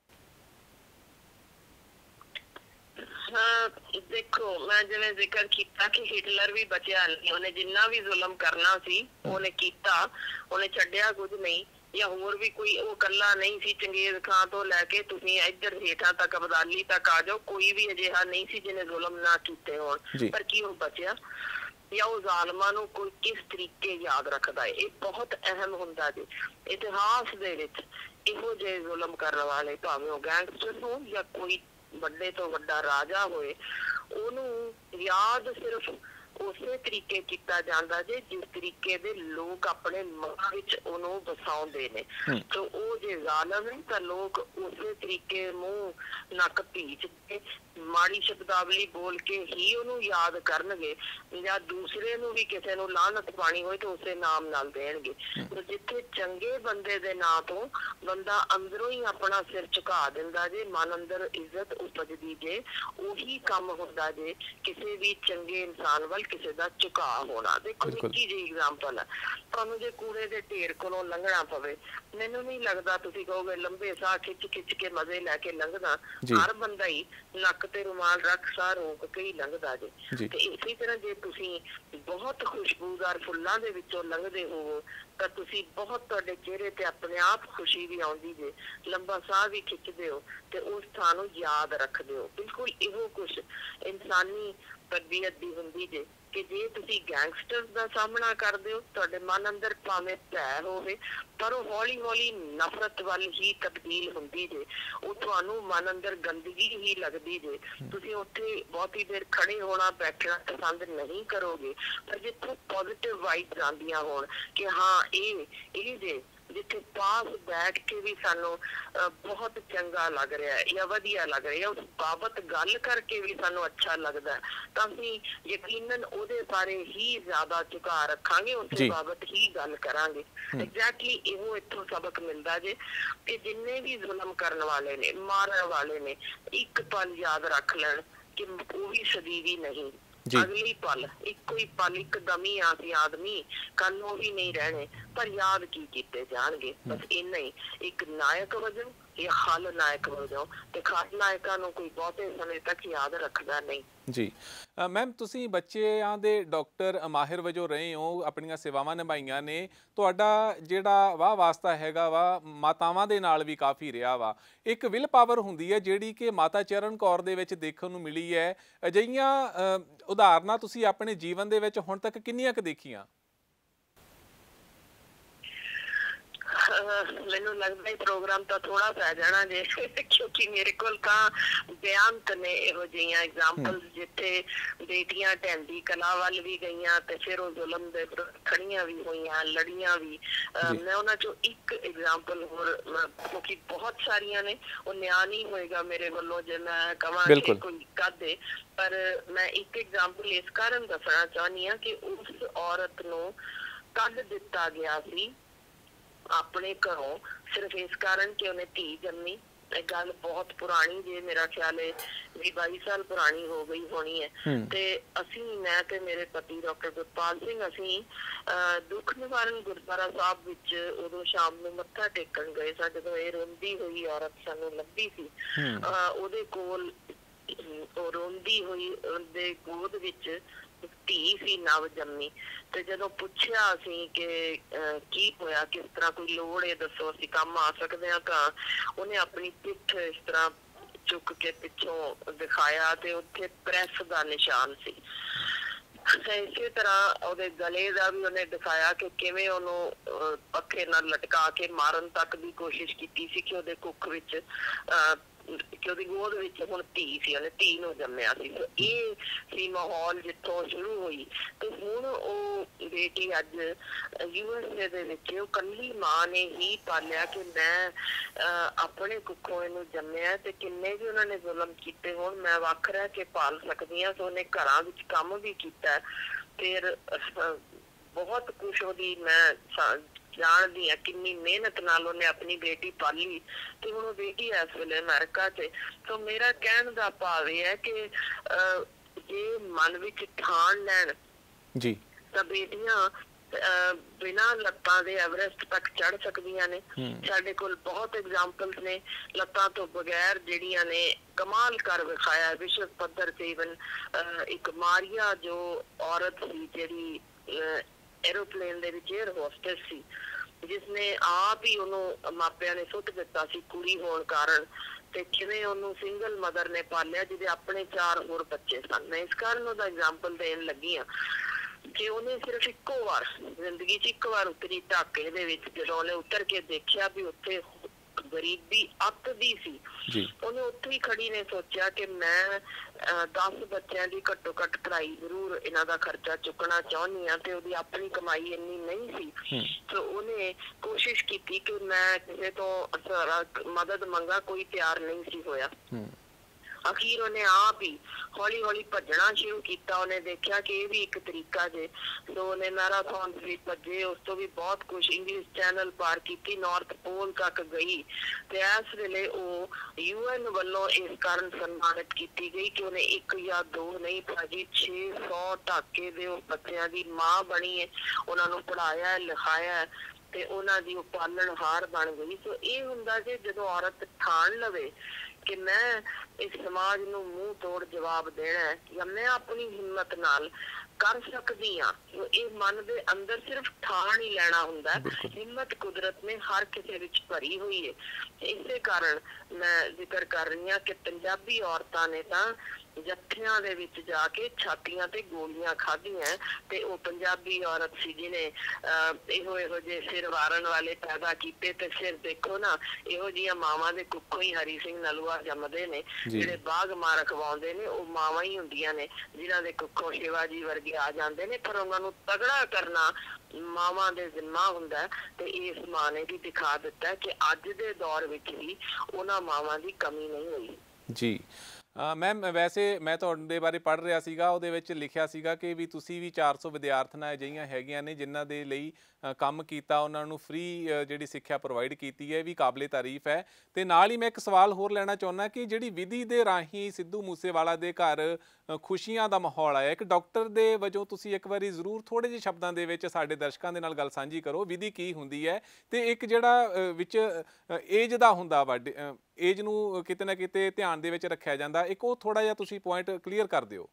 ਹਾਂ ਦੇਖੋ, ਮੈਂ ਜਿਵੇਂ ਜ਼ਿਕਰ ਕੀਤਾ ਕਿ ਹਿਟਲਰ ਵੀ ਬਚਿਆ ਨਹੀਂ, ਉਹਨੇ ਜਿੰਨਾ ਵੀ ਜ਼ੁਲਮ ਕਰਨਾ ਸੀ ਉਹਨੇ ਕੀਤਾ, ਉਹਨੇ ਛੱਡਿਆ ਕੁਝ ਨਹੀਂ। ਜਾਂ ਹੋਰ ਵੀ ਕੋਈ ਉਹ ਇਕੱਲਾ ਨਹੀਂ ਸੀ, ਚੰਗੇਜ਼ ਖਾਂ ਤੋਂ ਲੈ ਕੇ ਤੁਸੀਂ ਇੱਧਰ ਹੇਠਾਂ ਤੱਕ ਅਬਦਾਲੀ ਤੱਕ ਆ ਜਾਓ, ਕੋਈ ਵੀ ਅਜਿਹਾ ਨਹੀਂ ਸੀ ਜਿਹਨੇ ਜ਼ੁਲਮ ਨਾ ਕੀਤੇ ਹੋਣ। ਪਰ ਕੀ ਉਹ ਬਚਿਆ? ਜਾਂ ਉਹ ਜ਼ਾਲਮਾਂ ਨੂੰ ਕੋਈ ਕਿਸ ਤਰੀਕੇ ਯਾਦ ਰੱਖਦਾ ਹੈ? ਇਹ ਬਹੁਤ ਅਹਿਮ ਹੁੰਦਾ ਜੀ ਇਤਿਹਾਸ ਦੇ ਵਿੱਚ। ਇਹੋ ਜਿਹੇ ਜ਼ੁਲਮ ਕਰਨ ਵਾਲੇ, ਭਾਵੇਂ ਉਹ ਗੈਂਗਸਟਰ ਹੋਣ ਜਾਂ ਕੋਈ ਵੱਡੇ ਤੋਂ ਵੱਡਾ ਰਾਜਾ ਹੋਏ, ਉਹਨੂੰ ਯਾਦ ਸਿਰਫ ਉਸੇ ਤਰੀਕੇ ਕੀਤਾ ਜਾਂਦਾ ਜੇ ਜਿਸ ਤਰੀਕੇ ਦੇ ਲੋਕ ਆਪਣੇ ਮਨਾਂ ਵਿੱਚ ਉਹਨੂੰ ਵਸਾਉਂਦੇ ਨੇ। ਤੇ ਉਹ ਜੇ ਜ਼ਾਲਮ ਹੈ ਤਾਂ ਲੋਕ ਉਸੇ ਤਰੀਕੇ ਮੂੰਹ ਨੱਕ ਭੀਚ ਕੇ ਮਾੜੀ ਸ਼ਬਦਾਵਲੀ ਬੋਲ ਕੇ ਹੀ ਉਹਨੂੰ ਯਾਦ ਕਰਨਗੇ, ਜਾਂ ਦੂਸਰੇ ਨੂੰ ਵੀ ਕਿਸੇ ਨੂੰ ਲਾਹਨਤ ਪਾਣੀ ਹੋਏ ਤਾਂ ਉਸੇ ਨਾਮ ਨਾਲ ਦੇਣਗੇ। ਜਿੱਥੇ ਚੰਗੇ ਬੰਦੇ ਦੇ ਨਾਂ ਤੋਂ ਬੰਦਾ ਅੰਦਰੋਂ ਹੀ ਆਪਣਾ ਸਿਰ ਝੁਕਾ ਦਿੰਦਾ ਜੇ, ਮਨ ਅੰਦਰ ਇੱਜ਼ਤ ਉਪਜਦੀ ਜੇ, ਉਹੀ ਕੰਮ ਹੁੰਦਾ ਜੇ ਕਿਸੇ ਵੀ ਚੰਗੇ ਇਨਸਾਨ ਵੱਲ ਕਿਸੇ ਦਾ ਝੁਕਾਅ ਹੋਣਾ। ਦੇਖੋ ਨਿੱਕੀ ਜਿਹੀ ਐਗਜ਼ਾਮਪਲ ਹੈ, ਤੁਹਾਨੂੰ ਜੇ ਕੂੜੇ ਦੇ ਢੇਰ ਕੋਲੋਂ ਲੰਘਣਾ ਪਵੇ, ਮੈਨੂੰ ਨਹੀਂ ਲੱਗਦਾ ਤੁਸੀਂ ਕਹੋਗੇ ਲੰਬੇ ਸਾਹ ਖਿੱਚ ਖਿੱਚ ਕੇ ਮਜ਼ੇ ਲੈ ਕੇ ਲੰਘਦਾ। ਹਰ ਬੰਦਾ ਹੀ ਨੱਕ ਤੇ ਰੁਮਾਲ ਰੱਖ ਸਾਹ ਰੋਕ ਕੇ ਹੀ ਲੰਘਦਾ ਜੇ। ਤੇ ਇਸੇ ਤਰ੍ਹਾਂ ਜੇ ਤੁਸੀਂ ਬਹੁਤ ਖੁਸ਼ਬੂਦਾਰ ਫੁੱਲਾਂ ਦੇ ਵਿੱਚੋਂ ਲੰਘਦੇ ਹੋਵੋ ਤਾਂ ਤੁਸੀਂ ਬਹੁਤ, ਤੁਹਾਡੇ ਚਿਹਰੇ ਤੇ ਆਪਣੇ ਆਪ ਖੁਸ਼ੀ ਵੀ ਆਉਂਦੀ ਜੇ, ਲੰਬਾ ਸਾਹ ਵੀ ਖਿੱਚਦੇ ਹੋ ਤੇ ਉਸ ਥਾਂ ਨੂੰ ਯਾਦ ਰੱਖਦੇ ਹੋ। ਬਿਲਕੁਲ ਇਹੋ ਕੁਛ ਇਨਸਾਨੀ ਤਰਬੀਅਤ ਦੀ ਹੁੰਦੀ ਜੇ ਕਿ ਜੇ ਤੁਸੀਂ ਗੈਂਗਸਟਰਸ ਦਾ ਸਾਹਮਣਾ ਕਰਦੇ ਹੋ, ਤੁਹਾਡੇ ਮਨ ਅੰਦਰ ਭਾਵੇਂ ਭੈ ਹੋਵੇ ਪਰ ਉਹ ਹੌਲੀ ਹੌਲੀ ਨਫ਼ਰਤ ਵੱਲ ਹੀ ਤਬਦੀਲ ਹੁੰਦੀ ਜੇ। ਉਹ ਤੁਹਾਨੂੰ ਮਨ ਅੰਦਰ ਗੰਦਗੀ ਹੀ ਲੱਗਦੀ ਜੇ, ਤੁਸੀਂ ਉੱਥੇ ਬਹੁਤੀ ਦੇਰ ਖੜੇ ਹੋਣਾ ਬੈਠਣਾ ਪਸੰਦ ਨਹੀਂ ਕਰੋਗੇ। ਪਰ ਜਿੱਥੇ ਪੋਜ਼ਿਟਿਵ ਵਾਈਬਸ ਆਉਂਦੀਆਂ ਹੋਣ ਕਿ ਹਾਂ ਇਹ ਜੇ ਜਿੱਥੇ ਪਾਸ ਬੈਠ ਕੇ ਵੀ ਸਾਨੂੰ ਬਹੁਤ ਚੰਗਾ ਲੱਗ ਰਿਹਾ ਜਾਂ ਵਧੀਆ ਲੱਗ ਰਿਹਾ, ਉਸ ਬਾਬਤ ਗੱਲ ਕਰਕੇ ਵੀ ਸਾਨੂੰ ਅੱਛਾ ਲੱਗਦਾ, ਤਾਂ ਅਸੀਂ ਯਕੀਨਨ ਉਹਦੇ ਬਾਰੇ ਹੀ ਜ਼ਿਆਦਾ ਝੁਕਾਅ ਰੱਖਾਂਗੇ, ਉਸੇ ਬਾਬਤ ਹੀ ਗੱਲ ਕਰਾਂਗੇ। ਐਗਜ਼ੈਕਟਲੀ ਇਹੋ ਇੱਥੋਂ ਸਬਕ ਮਿਲਦਾ ਜੇ ਕਿ ਜਿੰਨੇ ਵੀ ਜ਼ੁਲਮ ਕਰਨ ਵਾਲੇ ਨੇ, ਮਾਰਨ ਵਾਲੇ ਨੇ, ਇੱਕ ਪਲ ਯਾਦ ਰੱਖ ਲੈਣ ਕਿ ਉਹ ਵੀ ਸਦੀਵੀ ਨਹੀਂ। ਅਗਲੀ ਪਲ ਇੱਕੋ ਹੀ ਪਲ, ਇੱਕ ਦਮੀ ਆ ਸੀ ਆਦਮੀ, ਕੱਲ ਉਹ ਵੀ ਨਹੀਂ ਰਹਿਣੇ, ਪਰ ਯਾਦ ਕੀ ਕੀਤੇ ਜਾਣਗੇ। ਬਸ ਇੰਨਾ ਹੀ, ਇੱਕ ਨਾਇਕ ਵਜੋਂ ਜਾਂ ਖਲ ਨਾਇਕ ਵਜੋਂ, ਤੇ ਖਲ ਨਾਇਕਾਂ ਨੂੰ ਕੋਈ ਬਹੁਤੇ ਸਮੇਂ ਤੱਕ ਯਾਦ ਰੱਖਦਾ ਨਹੀਂ। ਜੀ ਮੈਮ, ਤੁਸੀਂ ਬੱਚਿਆਂ ਦੇ ਡਾਕਟਰ ਮਾਹਿਰ ਵਜੋਂ ਰਹੇ ਹੋ, ਆਪਣੀਆਂ ਸੇਵਾਵਾਂ ਨਿਭਾਈਆਂ ਨੇ, ਤੁਹਾਡਾ ਜਿਹੜਾ ਵਾਹ ਵਾਸਤਾ ਹੈਗਾ ਵਾ ਮਾਤਾਵਾਂ ਦੇ ਨਾਲ ਵੀ ਕਾਫੀ ਰਿਹਾ ਵਾ। ਇੱਕ ਵਿਲ ਪਾਵਰ ਹੁੰਦੀ ਹੈ ਜਿਹੜੀ ਕਿ ਮਾਤਾ ਚਰਨ ਕੌਰ ਦੇ ਵਿੱਚ ਦੇਖਣ ਨੂੰ ਮਿਲੀ ਹੈ। ਅਜਿਹੀਆਂ ਉਦਾਹਰਨਾਂ ਤੁਸੀਂ ਆਪਣੇ ਜੀਵਨ ਦੇ ਵਿੱਚ ਹੁਣ ਤੱਕ ਕਿੰਨੀਆਂ ਕੁ ਦੇਖੀਆਂ? ਮੈਨੂੰ ਲੱਗਦਾ ਇਹ ਪ੍ਰੋਗਰਾਮ ਤਾਂ ਥੋੜਾ ਪੈ ਜਾਣਾ ਜੇ, ਕਿਉਂਕਿ ਮੇਰੇ ਕੋਲ ਤਾਂ ਬਿਆਨਤ ਨੇ ਇਹੋ ਜਿਹੀਆਂ ਐਗਜ਼ਾਮਪਲ ਜਿੱਥੇ ਬੇਟੀਆਂ ਢਹਿੰਦੀ ਕਲਾ ਵੱਲ ਵੀ ਗਈਆਂ ਤੇ ਫਿਰ ਉਹ ਜ਼ੁਲਮ ਦੇ ਖੜੀਆਂ ਵੀ ਹੋਈਆਂ, ਲੜੀਆਂ ਵੀ। ਮੈਂ ਉਹਨਾਂ ਚੋਂ ਇੱਕ ਐਗਜ਼ਾਮਪਲ ਹੋਰ, ਕਿਉਂਕਿ ਬਹੁਤ ਸਾਰੀਆਂ ਨੇ, ਉਹ ਨਿਆਂ ਨਹੀਂ ਹੋਏਗਾ ਮੇਰੇ ਵੱਲੋਂ ਜੇ ਮੈਂ ਕਵਾਂ ਕਿ ਕੋਈ ਕਾਦੇ, ਪਰ ਮੈਂ ਇੱਕ ਐਗਜ਼ਾਮਪਲ ਇਸ ਕਾਰਨ ਦੱਸਣਾ ਚਾਹੁੰਦੀ ਹਾਂ ਕਿ ਉਸ ਔਰਤ ਨੂੰ ਕੱਢ ਦਿੱਤਾ ਗਿਆ ਸੀ ਆਪਣੇ ਘਰੋਂ ਸਿਰਫ ਇਸ ਕਾਰਨ ਕਿ ਉਹਨੇ ਧੀ ਜੰਮੀ। ਇਹ ਗੱਲ ਬਹੁਤ ਪੁਰਾਣੀ ਜੇ, ਮੇਰਾ ਖਿਆਲ ਹੈ 22 ਸਾਲ ਪੁਰਾਣੀ ਹੋ ਗਈ ਹੋਣੀ ਹੈ। ਤੇ ਅਸੀਂ, ਮੈਂ ਤੇ ਮੇਰੇ ਪਤੀ ਡਾਕਟਰ ਗੁਰਪਾਲ ਸਿੰਘ, ਅਸੀਂ ਦੁੱਖ ਨਿਵਾਰਨ ਗੁਰਦੁਆਰਾ ਸਾਹਿਬ ਵਿੱਚ ਉਦੋਂ ਸ਼ਾਮ ਨੂੰ ਮੱਥਾ ਟੇਕਣ ਗਏ। ਸਾਡੇ ਤੋਂ ਇਹ ਰੋਂਦੀ ਹੋਈ ਔਰਤ ਸਾਨੂੰ ਲੱਭੀ ਸੀ, ਉਹਦੇ ਕੋਲ ਉਹ ਰੋਂਦੀ ਹੋਈ, ਉਹਦੇ ਗੋਦ ਵਿੱਚ ਧੀ ਸੀ ਨਵ ਜੰਮੀ। ਤੇ ਜਦੋਂ ਪੁੱਛਿਆ ਅਸੀਂ ਕਿ ਕੀ ਹੋਇਆ, ਕਿਸ ਤਰ੍ਹਾਂ ਕੋਈ ਲੋੜ ਹੈ ਦੱਸੋ, ਅਸੀਂ ਕੰਮ ਆ ਸਕਦੇ ਹਾਂ, ਤਾਂ ਉਹਨੇ ਆਪਣੀ ਪਿੱਠ ਇਸ ਤਰ੍ਹਾਂ ਚੁੱਕ ਕੇ ਪਿੱਛੋਂ ਦਿਖਾਇਆ ਤੇ ਉੱਥੇ ਪ੍ਰੈਸ ਦਾ ਨਿਸ਼ਾਨ ਸੀ। ਇਸੇ ਤਰ੍ਹਾਂ ਉਹਦੇ ਗਲੇ ਦਾ ਵੀ ਉਹਨੇ ਦਿਖਾਇਆ ਕਿ ਕਿਵੇਂ ਉਹਨੂੰ ਪੱਖੇ ਨਾਲ ਲਟਕਾ ਕੇ ਮਾਰਨ ਤੱਕ ਦੀ ਕੋਸ਼ਿਸ਼ ਕੀਤੀ ਸੀ ਕਿ ਉਹਦੇ ਕੁੱਖ ਵਿੱਚ ਕਿ ਉਹਦੀ ਗੋਦ ਵਿੱਚ ਹੁਣ ਧੀ ਸੀ, ਉਹਨੇ ਧੀ ਨੂੰ ਜੰਮਿਆ ਸੀ। ਇਹ ਸੀ ਮਾਹੌਲ ਜਿੱਥੋਂ ਸ਼ੁਰੂ ਹੋਈ। ਤੇ ਹੁਣ ਉਹ ਬੇਟੀ ਅੱਜ USA ਦੇ ਵਿੱਚ ਉਹ ਕੱਲੀ ਮਾਂ ਨੇ ਹੀ ਪਾਲਿਆ ਕਿ ਮੈਂ ਆਪਣੇ ਕੁੱਖੋਂ ਇਹਨੂੰ ਜੰਮਿਆ, ਤੇ ਕਿੰਨੇ ਵੀ ਉਹਨਾਂ ਨੇ ਜ਼ੁਲਮ ਕੀਤੇ ਹੋਣ ਮੈਂ ਵੱਖ ਰਹਿ ਕੇ ਪਾਲ ਸਕਦੀ ਹਾਂ। ਸੋ ਉਹਨੇ ਘਰਾਂ ਵਿੱਚ ਕੰਮ ਵੀ ਕੀਤਾ, ਫਿਰ ਬਹੁਤ ਕੁਛ ਉਹਦੀ ਮੈਂ ਜਾਣਦੀ ਹਾਂ ਕਿੰਨੀ ਮਿਹਨਤ ਨਾਲ ਉਹਨੇ ਆਪਣੀ ਬੇਟੀ ਪਾਲੀ, ਤੇ ਹੁਣ ਉਹ ਬੇਟੀ ਇਸ ਵੇਲੇ ਅਮਰੀਕਾ 'ਚ। ਸੋ ਮੇਰਾ ਕਹਿਣ ਦਾ ਭਾਵ ਇਹ ਹੈ ਕਿ ਜੇ ਮਨ ਵਿੱਚ ਠਾਣ ਲੈਣ ਜੀ ਤਾਂ ਬੇਟੀਆਂ ਬਿਨਾਂ ਲੱਤਾਂ ਦੇ ਐਵਰੈਸਟ ਤੱਕ ਚੜ੍ਹ ਸਕਦੀਆਂ ਨੇ। ਸਾਡੇ ਕੋਲ ਬਹੁਤ ਐਗਜ਼ਾਮਪਲਸ ਨੇ ਲੱਤਾਂ ਤੋਂ ਬਗੈਰ ਜਿਹੜੀਆਂ ਨੇ ਕਮਾਲ ਕਰ ਵਿਖਾਇਆ ਵਿਸ਼ਵ ਪੱਧਰ ਤੇ। ਈਵਨ ਇੱਕ ਮਾਰੀਆ ਜੋ ਔਰਤ ਸੀ ਜਿਹੜੀ ਐਰੋਪਲੇਨ ਦੇ ਵਿੱਚ 에ਅਰ ਹੋਸਟਸ ਸੀ, ਜਿਸਨੇ ਆਪ ਹੀ ਉਹਨੂੰ ਮਾਪਿਆਂ ਨੇ ਸੁੱਟ ਦਿੱਤਾ ਸੀ ਕੁੜੀ ਹੋਣ ਕਾਰਨ, ਤੇ ਕਿਵੇਂ ਉਹਨੂੰ ਸਿੰਗਲ ਮਦਰ ਨੇ ਪਾਲਿਆ ਜਿਹਦੇ ਆਪਣੇ 4 ਹੋਰ ਬੱਚੇ ਸਨ। ਮੈਂ ਇਸ ਕਾਰਨ ਉਹਦਾ ਐਗਜ਼ਾਮਪਲ ਦੇਣ ਲੱਗੀ ਹਾਂ ਕਿ ਉਹਨੇ ਸਿਰਫ ਇੱਕੋ ਵਾਰ ਜ਼ਿੰਦਗੀ 'ਚ ਇੱਕ ਵਾਰ ਉਤਰੀ ਢਾਕੇ ਦੇ ਵਿੱਚ। ਜਦੋਂ ਉਹਨੇ ਉਤਰ ਕੇ ਦੇਖਿਆ ਵੀ ਉੱਥੇ ਗਰੀਬੀ ਅੱਤ ਦੀ ਸੀ, ਉਹਨੇ ਉੱਥੇ ਹੀ ਖੜੀ ਨੇ ਸੋਚਿਆ ਕਿ ਮੈਂ 10 ਬੱਚਿਆਂ ਦੀ ਘੱਟੋ ਘੱਟ ਪੜ੍ਹਾਈ ਜ਼ਰੂਰ ਇਹਨਾਂ ਦਾ ਖਰਚਾ ਚੁੱਕਣਾ ਚਾਹੁੰਦੀ ਹਾਂ, ਤੇ ਉਹਦੀ ਆਪਣੀ ਕਮਾਈ ਇੰਨੀ ਨਹੀਂ ਸੀ। ਤੇ ਉਹਨੇ ਕੋਸ਼ਿਸ਼ ਕੀਤੀ ਕਿ ਮੈਂ ਕਿਸੇ ਤੋਂ ਮਦਦ ਮੰਗਾ, ਕੋਈ ਤਿਆਰ ਨਹੀਂ ਸੀ ਹੋਇਆ। ਅਖੀਰ ਉਹਨੇ ਆਪ ਹੀ ਹੌਲੀ ਹੌਲੀ ਭੱਜਣਾ ਸ਼ੁਰੂ ਕੀਤਾ। ਉਹਨੇ ਦੇਖਿਆ ਕਿ ਇਹ ਵੀ ਇੱਕ ਤਰੀਕਾ ਜੇ, ਸੋ ਉਹਨੇ ਮੈਰਾਥਨ ਵੀ ਭੱਜੇ, ਉਸ ਤੋਂ ਵੀ ਬਹੁਤ ਕੁਛ ਇੰਗਲਿਸ਼ ਚੈਨਲ ਪਾਰ ਕੀਤੀ, ਨਾਰਥ ਪੋਲ ਤੱਕ ਗਈ। ਤੇ ਇਸ ਵੇਲੇ ਉਹ UN ਵੱਲੋਂ ਇਸ ਕਾਰਨ ਸਨਮਾਨਿਤ ਕੀਤੀ ਗਈ ਕਿ ਉਹਨੇ 1 ਜਾਂ 2 ਨਹੀਂ ਭਾਜੀ 600 ਢਾਕੇ ਦੇ ਉਹ ਬੱਚਿਆਂ ਦੀ ਮਾਂ ਬਣੀ ਹੈ, ਉਹਨਾਂ ਨੂੰ ਪੜ੍ਹਾਇਆ ਲਿਖਾਇਆ, ਤੇ ਉਹਨਾਂ ਦੀ ਉਹ ਪਾਲਣਹਾਰ ਬਣ ਗਈ। ਸੋ ਇਹ ਹੁੰਦਾ ਕਿ ਜਦੋਂ ਔਰਤ ਠਾਣ ਲਵੇ ਕਿ ਮੈਂ ਇਸ ਸਮਾਜ ਨੂੰ ਮੂੰਹ ਤੋੜ ਜਵਾਬ ਦੇਣਾ ਹੈ ਜਾਂ ਮੈਂ ਆਪਣੀ ਹਿੰਮਤ ਨਾਲ ਕਰ ਸਕਦੀ ਹਾਂ, ਇਹ ਮਨ ਦੇ ਅੰਦਰ ਸਿਰਫ ਠਾਣ ਹੀ ਲੈਣਾ ਹੁੰਦਾ। ਹਿੰਮਤ ਕੁਦਰਤ ਨੇ ਹਰ ਕਿਸੇ ਵਿੱਚ ਭਰੀ ਹੋਈ ਹੈ। ਇਸੇ ਕਾਰਨ ਮੈਂ ਜ਼ਿਕਰ ਕਰ ਰਹੀ ਹਾਂ ਕਿ ਪੰਜਾਬੀ ਔਰਤਾਂ ਨੇ ਤਾਂ ਜੱਥਿਆਂ ਦੇ ਵਿੱਚ ਜਾ ਕੇ ਛਾਤੀਆਂ ਤੇ ਗੋਲੀਆਂ ਖਾਧੀਆਂ, ਤੇ ਉਹ ਪੰਜਾਬੀ ਔਰਤ ਸੀ ਜਿਹਨੇ ਇਹੋ ਜਿਹੇ ਸਿਰ ਵਾਰਨ ਵਾਲੇ ਪੈਦਾ ਕੀਤੇ। ਤੇ ਸਿਰ ਦੇਖੋ ਨਾ, ਇਹੋ ਜਿਹੀਆਂ ਮਾਵਾਂ ਦੇ ਕੁੱਖੋਂ ਹੀ ਹਰੀ ਸਿੰਘ ਨਲੂਆ ਜੰਮਦੇ ਨੇ। ਜਿਹੜੇ ਬਾਗ ਮਾਰ ਰਖਵਾਉਂਦੇ ਨੇ ਉਹ ਮਾਵਾਂ ਹੀ ਹੁੰਦੀਆਂ ਨੇ, ਜਿਨ੍ਹਾਂ ਦੇ ਕੁੱਖੋਂ ਸ਼ਿਵਾਜੀ ਵਰਗੇ ਆ ਜਾਂਦੇ ਨੇ। ਪਰ ਉਹਨਾਂ ਨੂੰ ਤਗੜਾ ਕਰਨਾ ਮਾਵਾਂ ਦੇ ਜ਼ਿੰਮਾ ਹੁੰਦਾ, ਤੇ ਇਸ ਮਾਂ ਨੇ ਵੀ ਦਿਖਾ ਦਿੱਤਾ ਕਿ ਅੱਜ ਦੇ ਦੌਰ ਵਿੱਚ ਵੀ ਉਹਨਾਂ ਮਾਵਾਂ ਦੀ ਕਮੀ ਨਹੀਂ ਹੋਈ। ਜੀ ਮੈਮ, ਵੈਸੇ ਮੈਂ ਤੁਹਾਡੇ ਬਾਰੇ ਪੜ੍ਹ ਰਿਹਾ ਸੀਗਾ, ਉਹਦੇ ਵਿੱਚ ਲਿਖਿਆ ਸੀਗਾ ਕਿ ਵੀ ਤੁਸੀਂ ਵੀ 400 ਵਿਦਿਆਰਥਣਾਂ ਅਜਿਹੀਆਂ ਹੈਗੀਆਂ ਨੇ ਜਿਨ੍ਹਾਂ ਦੇ ਲਈ ਕੰਮ ਕੀਤਾ, ਉਹਨਾਂ ਨੂੰ ਫ੍ਰੀ ਜਿਹੜੀ ਸਿੱਖਿਆ ਪ੍ਰੋਵਾਈਡ ਕੀਤੀ ਹੈ, ਇਹ ਵੀ ਕਾਬਲੇ ਤਾਰੀਫ ਹੈ। ਅਤੇ ਨਾਲ ਹੀ ਮੈਂ ਇੱਕ ਸਵਾਲ ਹੋਰ ਲੈਣਾ ਚਾਹੁੰਦਾ ਕਿ ਜਿਹੜੀ ਵਿਧੀ ਦੇ ਰਾਹੀਂ ਸਿੱਧੂ ਮੂਸੇਵਾਲਾ ਦੇ ਘਰ ਖੁਸ਼ੀਆਂ ਦਾ ਮਾਹੌਲ ਆਇਆ, ਇੱਕ ਡਾਕਟਰ ਦੇ ਵਜੋਂ ਤੁਸੀਂ ਇੱਕ ਵਾਰੀ ਜ਼ਰੂਰ ਥੋੜ੍ਹੇ ਜਿਹੇ ਸ਼ਬਦਾਂ ਦੇ ਵਿੱਚ ਸਾਡੇ ਦਰਸ਼ਕਾਂ ਦੇ ਨਾਲ ਗੱਲ ਸਾਂਝੀ ਕਰੋ, ਵਿਧੀ ਕੀ ਹੁੰਦੀ ਹੈ, ਅਤੇ ਇੱਕ ਜਿਹੜਾ ਵਿੱਚ ਏਜ ਦਾ ਹੁੰਦਾ ਵਾ, ਏਜ ਨੂੰ ਕਿਤੇ ਨਾ ਕਿਤੇ ਧਿਆਨ ਦੇ ਵਿੱਚ ਰੱਖਿਆ ਜਾਂਦਾ, ਇੱਕ ਉਹ ਥੋੜ੍ਹਾ ਜਿਹਾ ਤੁਸੀਂ ਪੁਆਇੰਟ ਕਲੀਅਰ ਕਰ ਦਿਓ।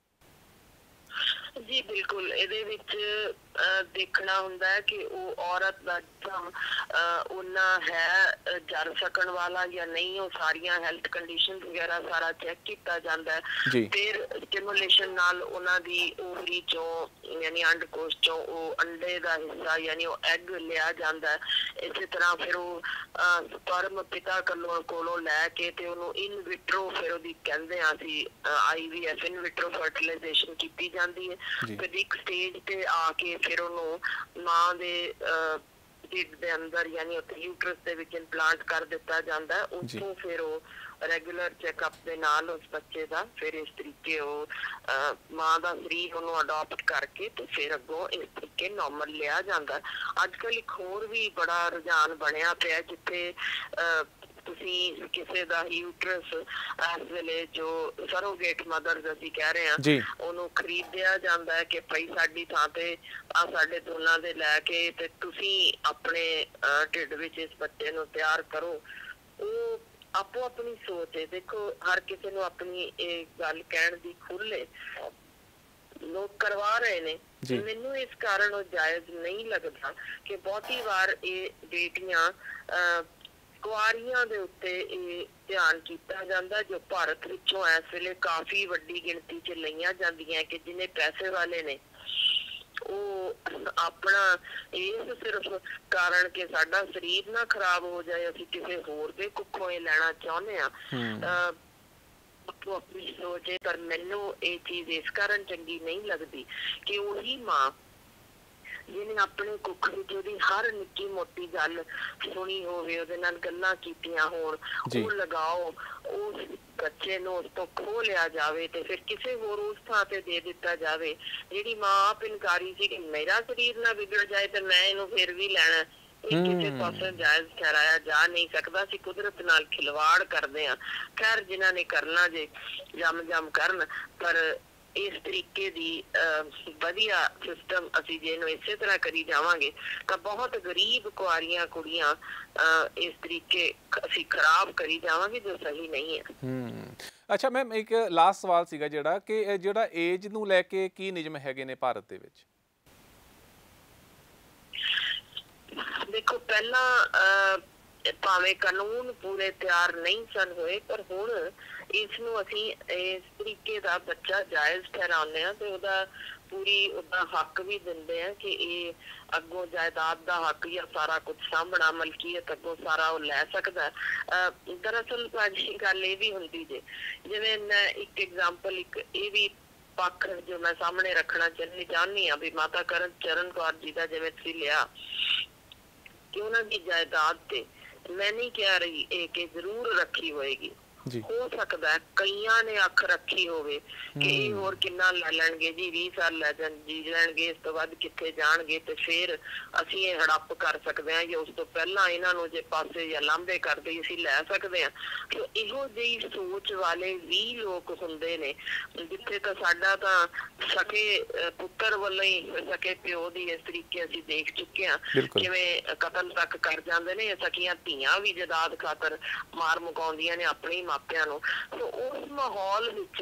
ਜੀ ਬਿਲਕੁਲ, ਇਹਦੇ ਵਿੱਚ ਦੇਖਣਾ ਹੁੰਦਾ ਹੈ ਕਿ ਉਹ ਔਰਤ ਦਾ ਉਹਨਾਂ ਹੈ ਜਰ ਸਕਣ ਵਾਲਾ ਜਾਂ ਨਹੀਂ। ਉਹ ਸਾਰੀਆਂ ਹੈਲਥ ਕੰਡੀਸ਼ਨ ਵਗੈਰਾ ਸਾਰਾ ਚੈੱਕ ਕੀਤਾ ਜਾਂਦਾ ਹੈ। ਫਿਰ ਸਟੀਮੂਲੇਸ਼ਨ ਨਾਲ ਉਹਨਾਂ ਦੀ ਓਵਰੀ ਚੋਂ ਯਾਨੀ ਅੰਡਕੋਸ਼ ਚੋਂ ਉਹ ਅੰਡੇ ਦਾ ਹਿੱਸਾ ਯਾਨੀ ਉਹ ਐਗ ਲਿਆ ਜਾਂਦਾ ਹੈ। ਇਸੇ ਤਰ੍ਹਾਂ ਫਿਰ ਉਹ ਸਪਰਮ ਪਿਤਾ ਕੋਲੋਂ ਲੈ ਕੇ ਤੇ ਉਹਨੂੰ ਇਨ ਵਿਟਰੋ, ਫਿਰ ਉਹਦੀ ਕਹਿੰਦੇ ਹਾਂ ਅਸੀਂ IVF ਇਨ ਵਿਟਰੋ ਫਰਟੀਲਾਈਜੇਸ਼ਨ ਕੀਤੀ ਜਾਂਦੀ ਹੈ। ਫਿਰ ਇੱਕ ਸਟੇਜ ਤੇ ਆ ਕੇ ਫਿਰ ਉਹਨੂੰ ਮਾਂ ਦੇ ਢਿੱਡ ਦੇ ਅੰਦਰ ਯਾਨੀ ਉੱਥੇ ਯੂਟਰਸ ਦੇ ਵਿੱਚ ਇੰਪਲਾਂਟ ਕਰ ਦਿੱਤਾ ਜਾਂਦਾ। ਉੱਥੋਂ ਫਿਰ ਉਹ ਰੈਗੂਲਰ ਚੈੱਕਅਪ ਦੇ ਨਾਲ ਉਸ ਬੱਚੇ ਦਾ ਫਿਰ ਇਸ ਤਰੀਕੇ ਉਹ ਮਾਂ ਦਾ ਸਰੀਰ ਉਹਨੂੰ ਅਡਾਪਟ ਕਰਕੇ ਤੇ ਫਿਰ ਅੱਗੋਂ ਇਸ ਤਰੀਕੇ ਨਾਰਮਲ ਲਿਆ ਜਾਂਦਾ। ਅੱਜ ਕੱਲ੍ਹ ਇੱਕ ਹੋਰ ਵੀ ਬੜਾ ਰੁਝਾਨ ਬਣਿਆ ਪਿਆ ਜਿੱਥੇ ਤੁਸੀਂ ਕਿਸੇ ਦਾ ਯੂਟਰਸ ਇਸ ਵੇਲੇ ਜੋ ਸਰੋਗੇਟ ਮਦਰਸ ਅਸੀਂ ਕਹਿ ਰਹੇ ਹਾਂ, ਉਹਨੂੰ ਖਰੀਦਿਆ ਜਾਂਦਾ ਹੈ ਕਿ ਭਾਈ ਸਾਡੀ ਥਾਂ ਤੇ ਆ ਸਾਡੇ ਦੋਨਾਂ ਦੇ ਲੈ ਕੇ ਤੇ ਤੁਸੀਂ ਆਪਣੇ ਢਿੱਡ ਵਿੱਚ ਇਸ ਬੱਚੇ ਨੂੰ ਤਿਆਰ ਕਰੋ। ਉਹ ਆਪੋ ਆਪਣੀ ਸੋਚ ਹੈ। ਦੇਖੋ, ਹਰ ਕਿਸੇ ਨੂੰ ਆਪਣੀ ਇਹ ਗੱਲ ਕਹਿਣ ਦੀ ਖੁੱਲ੍ਹ ਹੈ। ਲੋਕ ਕਰਵਾ ਰਹੇ ਨੇ, ਮੈਨੂੰ ਇਸ ਕਾਰਨ ਉਹ ਜਾਇਜ਼ ਨਹੀਂ ਲੱਗਦਾ ਕਿ ਬਹੁਤੀ ਵਾਰ ਇਹ ਬੇਟੀਆਂ ਕੁਆਰੀਆਂ ਦੇ ਉੱਤੇ ਇਹ ਧਿਆਨ ਕੀਤਾ ਜਾਂਦਾ, ਜੋ ਭਾਰਤ ਵਿੱਚੋਂ ਇਸ ਵੇਲੇ ਕਾਫੀ ਵੱਡੀ ਗਿਣਤੀ 'ਚ ਲਈਆਂ ਜਾਂਦੀਆਂ, ਕਿ ਜਿਹਨੇ ਪੈਸੇ ਵਾਲੇ ਨੇ ਉਹ ਆਪਣਾ ਇਸ ਸਿਰਫ ਕਾਰਨ ਕਿ ਸਾਡਾ ਸਰੀਰ ਨਾ ਖਰਾਬ ਹੋ ਜਾਏ, ਅਸੀਂ ਕਿਸੇ ਹੋਰ ਦੇ ਕੁੱਖੋਂ ਇਹ ਲੈਣਾ ਚਾਹੁੰਦੇ ਹਾਂ। ਆਪਣੀ ਸੋਚ ਹੈ, ਪਰ ਮੈਨੂੰ ਇਹ ਚੀਜ਼ ਇਸ ਕਾਰਨ ਚੰਗੀ ਨਹੀਂ ਲੱਗਦੀ ਕਿ ਉਹੀ ਮਾਂ ਜਿਹਨੇ ਆਪਣੇ ਕੁੱਖ ਵਿੱਚ ਉਹਦੀ ਹਰ ਨਿੱਕੀ ਮੋਟੀ ਗੱਲ ਸੁਣੀ ਹੋਵੇ, ਉਹਦੇ ਨਾਲ ਗੱਲਾਂ ਕੀਤੀਆਂ ਹੋਣ, ਉਹ ਲਗਾਓ ਉਸ ਬੱਚੇ ਨੂੰ ਉਸ ਤੋਂ ਖੋਹ ਲਿਆ ਜਾਵੇ ਤੇ ਫਿਰ ਕਿਸੇ ਹੋਰ ਉਸ ਥਾਂ ਤੇ ਦੇ ਦਿੱਤਾ ਜਾਵੇ। ਜਿਹੜੀ ਮਾਂ ਆਪ ਇਨਕਾਰੀ ਸੀ ਕਿ ਮੇਰਾ ਸਰੀਰ ਨਾ ਵਿਗੜ ਜਾਏ ਤੇ ਮੈਂ ਇਹਨੂੰ ਫਿਰ ਵੀ ਲੈਣਾ, ਇਹ ਕਿਸੇ ਪਾਸੇ ਜਾਇਜ਼ ਠਹਿਰਾਇਆ ਜਾ ਨਹੀਂ ਸਕਦਾ। ਅਸੀਂ ਕੁਦਰਤ ਨਾਲ ਖਿਲਵਾੜ ਕਰਦੇ ਹਾਂ। ਖੈਰ, ਜਿਨ੍ਹਾਂ ਨੇ ਕਰਨਾ ਜੇ ਜਮ ਕਰਨ, ਪਰ ਇਸ ਤਰੀਕੇ ਦੀ ਵਧੀਆ ਸਿਸਟਮ ਅਸੀਂ ਜੇ ਇਹਨੂੰ ਇਸੇ ਤਰ੍ਹਾਂ ਕਰੀ ਜਾਵਾਂਗੇ ਤਾਂ ਬਹੁਤ ਗਰੀਬ ਕੁਆਰੀਆਂ ਕੁੜੀਆਂ ਇਸ ਤਰੀਕੇ ਅਸੀਂ ਖਰਾਬ ਕਰੀ ਜਾਵਾਂਗੇ, ਜੋ ਸਹੀ ਨਹੀਂ ਹੈ। ਅੱਛਾ ਮੈਮ, ਇੱਕ ਲਾਸਟ ਸਵਾਲ ਸੀਗਾ ਜਿਹੜਾ ਕਿ ਜਿਹੜਾ ਏਜ ਨੂੰ ਲੈ ਕੇ ਕੀ ਨਿਯਮ ਹੈਗੇ ਨੇ ਭਾਰਤ ਦੇ ਵਿੱਚ? ਦੇਖੋ, ਪਹਿਲਾਂ ਭਾਵੇਂ ਕਾਨੂੰਨ ਪੂਰੇ ਤਿਆਰ ਨਹੀਂ ਸਨ ਹੋਏ, ਪਰ ਹੁਣ ਇਸ ਨੂੰ ਅਸੀਂ ਇਸ ਤਰੀਕੇ ਦਾ ਬੱਚਾ ਜਾਇਜ਼ ਠਹਿਰਾਉਂਦੇ ਹਾਂ ਤੇ ਉਹਦਾ ਹੱਕ ਵੀ ਦਿੰਦੇ ਆ ਕਿ ਇਹ ਅੱਗੋਂ ਜਾਇਦਾਦ ਦਾ ਹੱਕ ਜਾਂ ਸਾਰਾ ਕੁਝ ਸਾਂਭਣਾ, ਮਲਕੀਅਤ ਅੱਗੋਂ ਸਾਰਾ ਉਹ ਲੈ ਸਕਦਾ। ਦਰਅਸਲ ਭਾਜੀ ਗੱਲ ਇਹ ਵੀ ਹੁੰਦੀ ਜੇ, ਜਿਵੇਂ ਮੈਂ ਇੱਕ ਐਗਜ਼ਾਮਪਲ, ਇੱਕ ਇਹ ਵੀ ਪੱਖ ਜੋ ਮੈਂ ਸਾਹਮਣੇ ਰੱਖਣਾ ਚਾਹੁੰਦੀ ਹਾਂ ਵੀ ਮਾਤਾ ਚਰਨ ਕੌਰ ਜੀ ਦਾ ਜਿਵੇਂ ਤੁਸੀਂ ਲਿਆ ਕਿ ਉਹਨਾਂ ਦੀ ਜਾਇਦਾਦ ਤੇ ਮੈਂ ਨਹੀਂ ਕਹਿ ਰਹੀ ਇਹ ਕਿ ਜ਼ਰੂਰ ਰੱਖੀ ਹੋਏਗੀ, ਹੋ ਸਕਦਾ ਕਈਆਂ ਨੇ ਅੱਖ ਰੱਖੀ ਹੋਵੇ ਕਿ ਇਹ ਹੋਰ ਕਿੰਨਾ ਲੈ ਲੈਣਗੇ ਜੀ, 20 ਸਾਲ ਲੈ ਜੀ ਲੈਣਗੇ, ਇਸ ਤੋਂ ਬਾਅਦ ਕਿੱਥੇ ਜਾਣਗੇ, ਤੇ ਫਿਰ ਅਸੀਂ ਇਹ ਹੜੱਪ ਕਰ ਸਕਦੇ ਹਾਂ ਜਾਂ ਉਸ ਤੋਂ ਪਹਿਲਾਂ ਇਹਨਾਂ ਨੂੰ ਜੇ ਪਾਸੇ ਜਾਂ ਲਾਂਭੇ ਕਰਦੇ ਅਸੀਂ ਲੈ ਸਕਦੇ ਹਾਂ। ਸੋ ਇਹੋ ਜਿਹੀ ਸੋਚ ਵਾਲੇ ਵੀ ਲੋਕ ਹੁੰਦੇ ਨੇ, ਜਿੱਥੇ ਤਾਂ ਸਾਡਾ ਤਾਂ ਸਕੇ ਪੁੱਤਰ ਵੱਲੋਂ ਹੀ ਸਕੇ ਪਿਓ ਦੀ ਇਸ ਤਰੀਕੇ ਅਸੀਂ ਦੇਖ ਚੁੱਕੇ ਹਾਂ, ਕਿਵੇਂ ਕਤਲ ਤੱਕ ਕਰ ਜਾਂਦੇ ਨੇ। ਸਕੀਆਂ ਧੀਆਂ ਵੀ ਜਦਾਦ ਖਾਤਰ ਮਾਰ ਮੁਕਾਉਂਦੀਆਂ ਨੇ ਆਪਣੇ ਮਾਪਿਆਂ ਨੂੰ। ਸੋ ਉਸ ਮਾਹੌਲ ਵਿੱਚ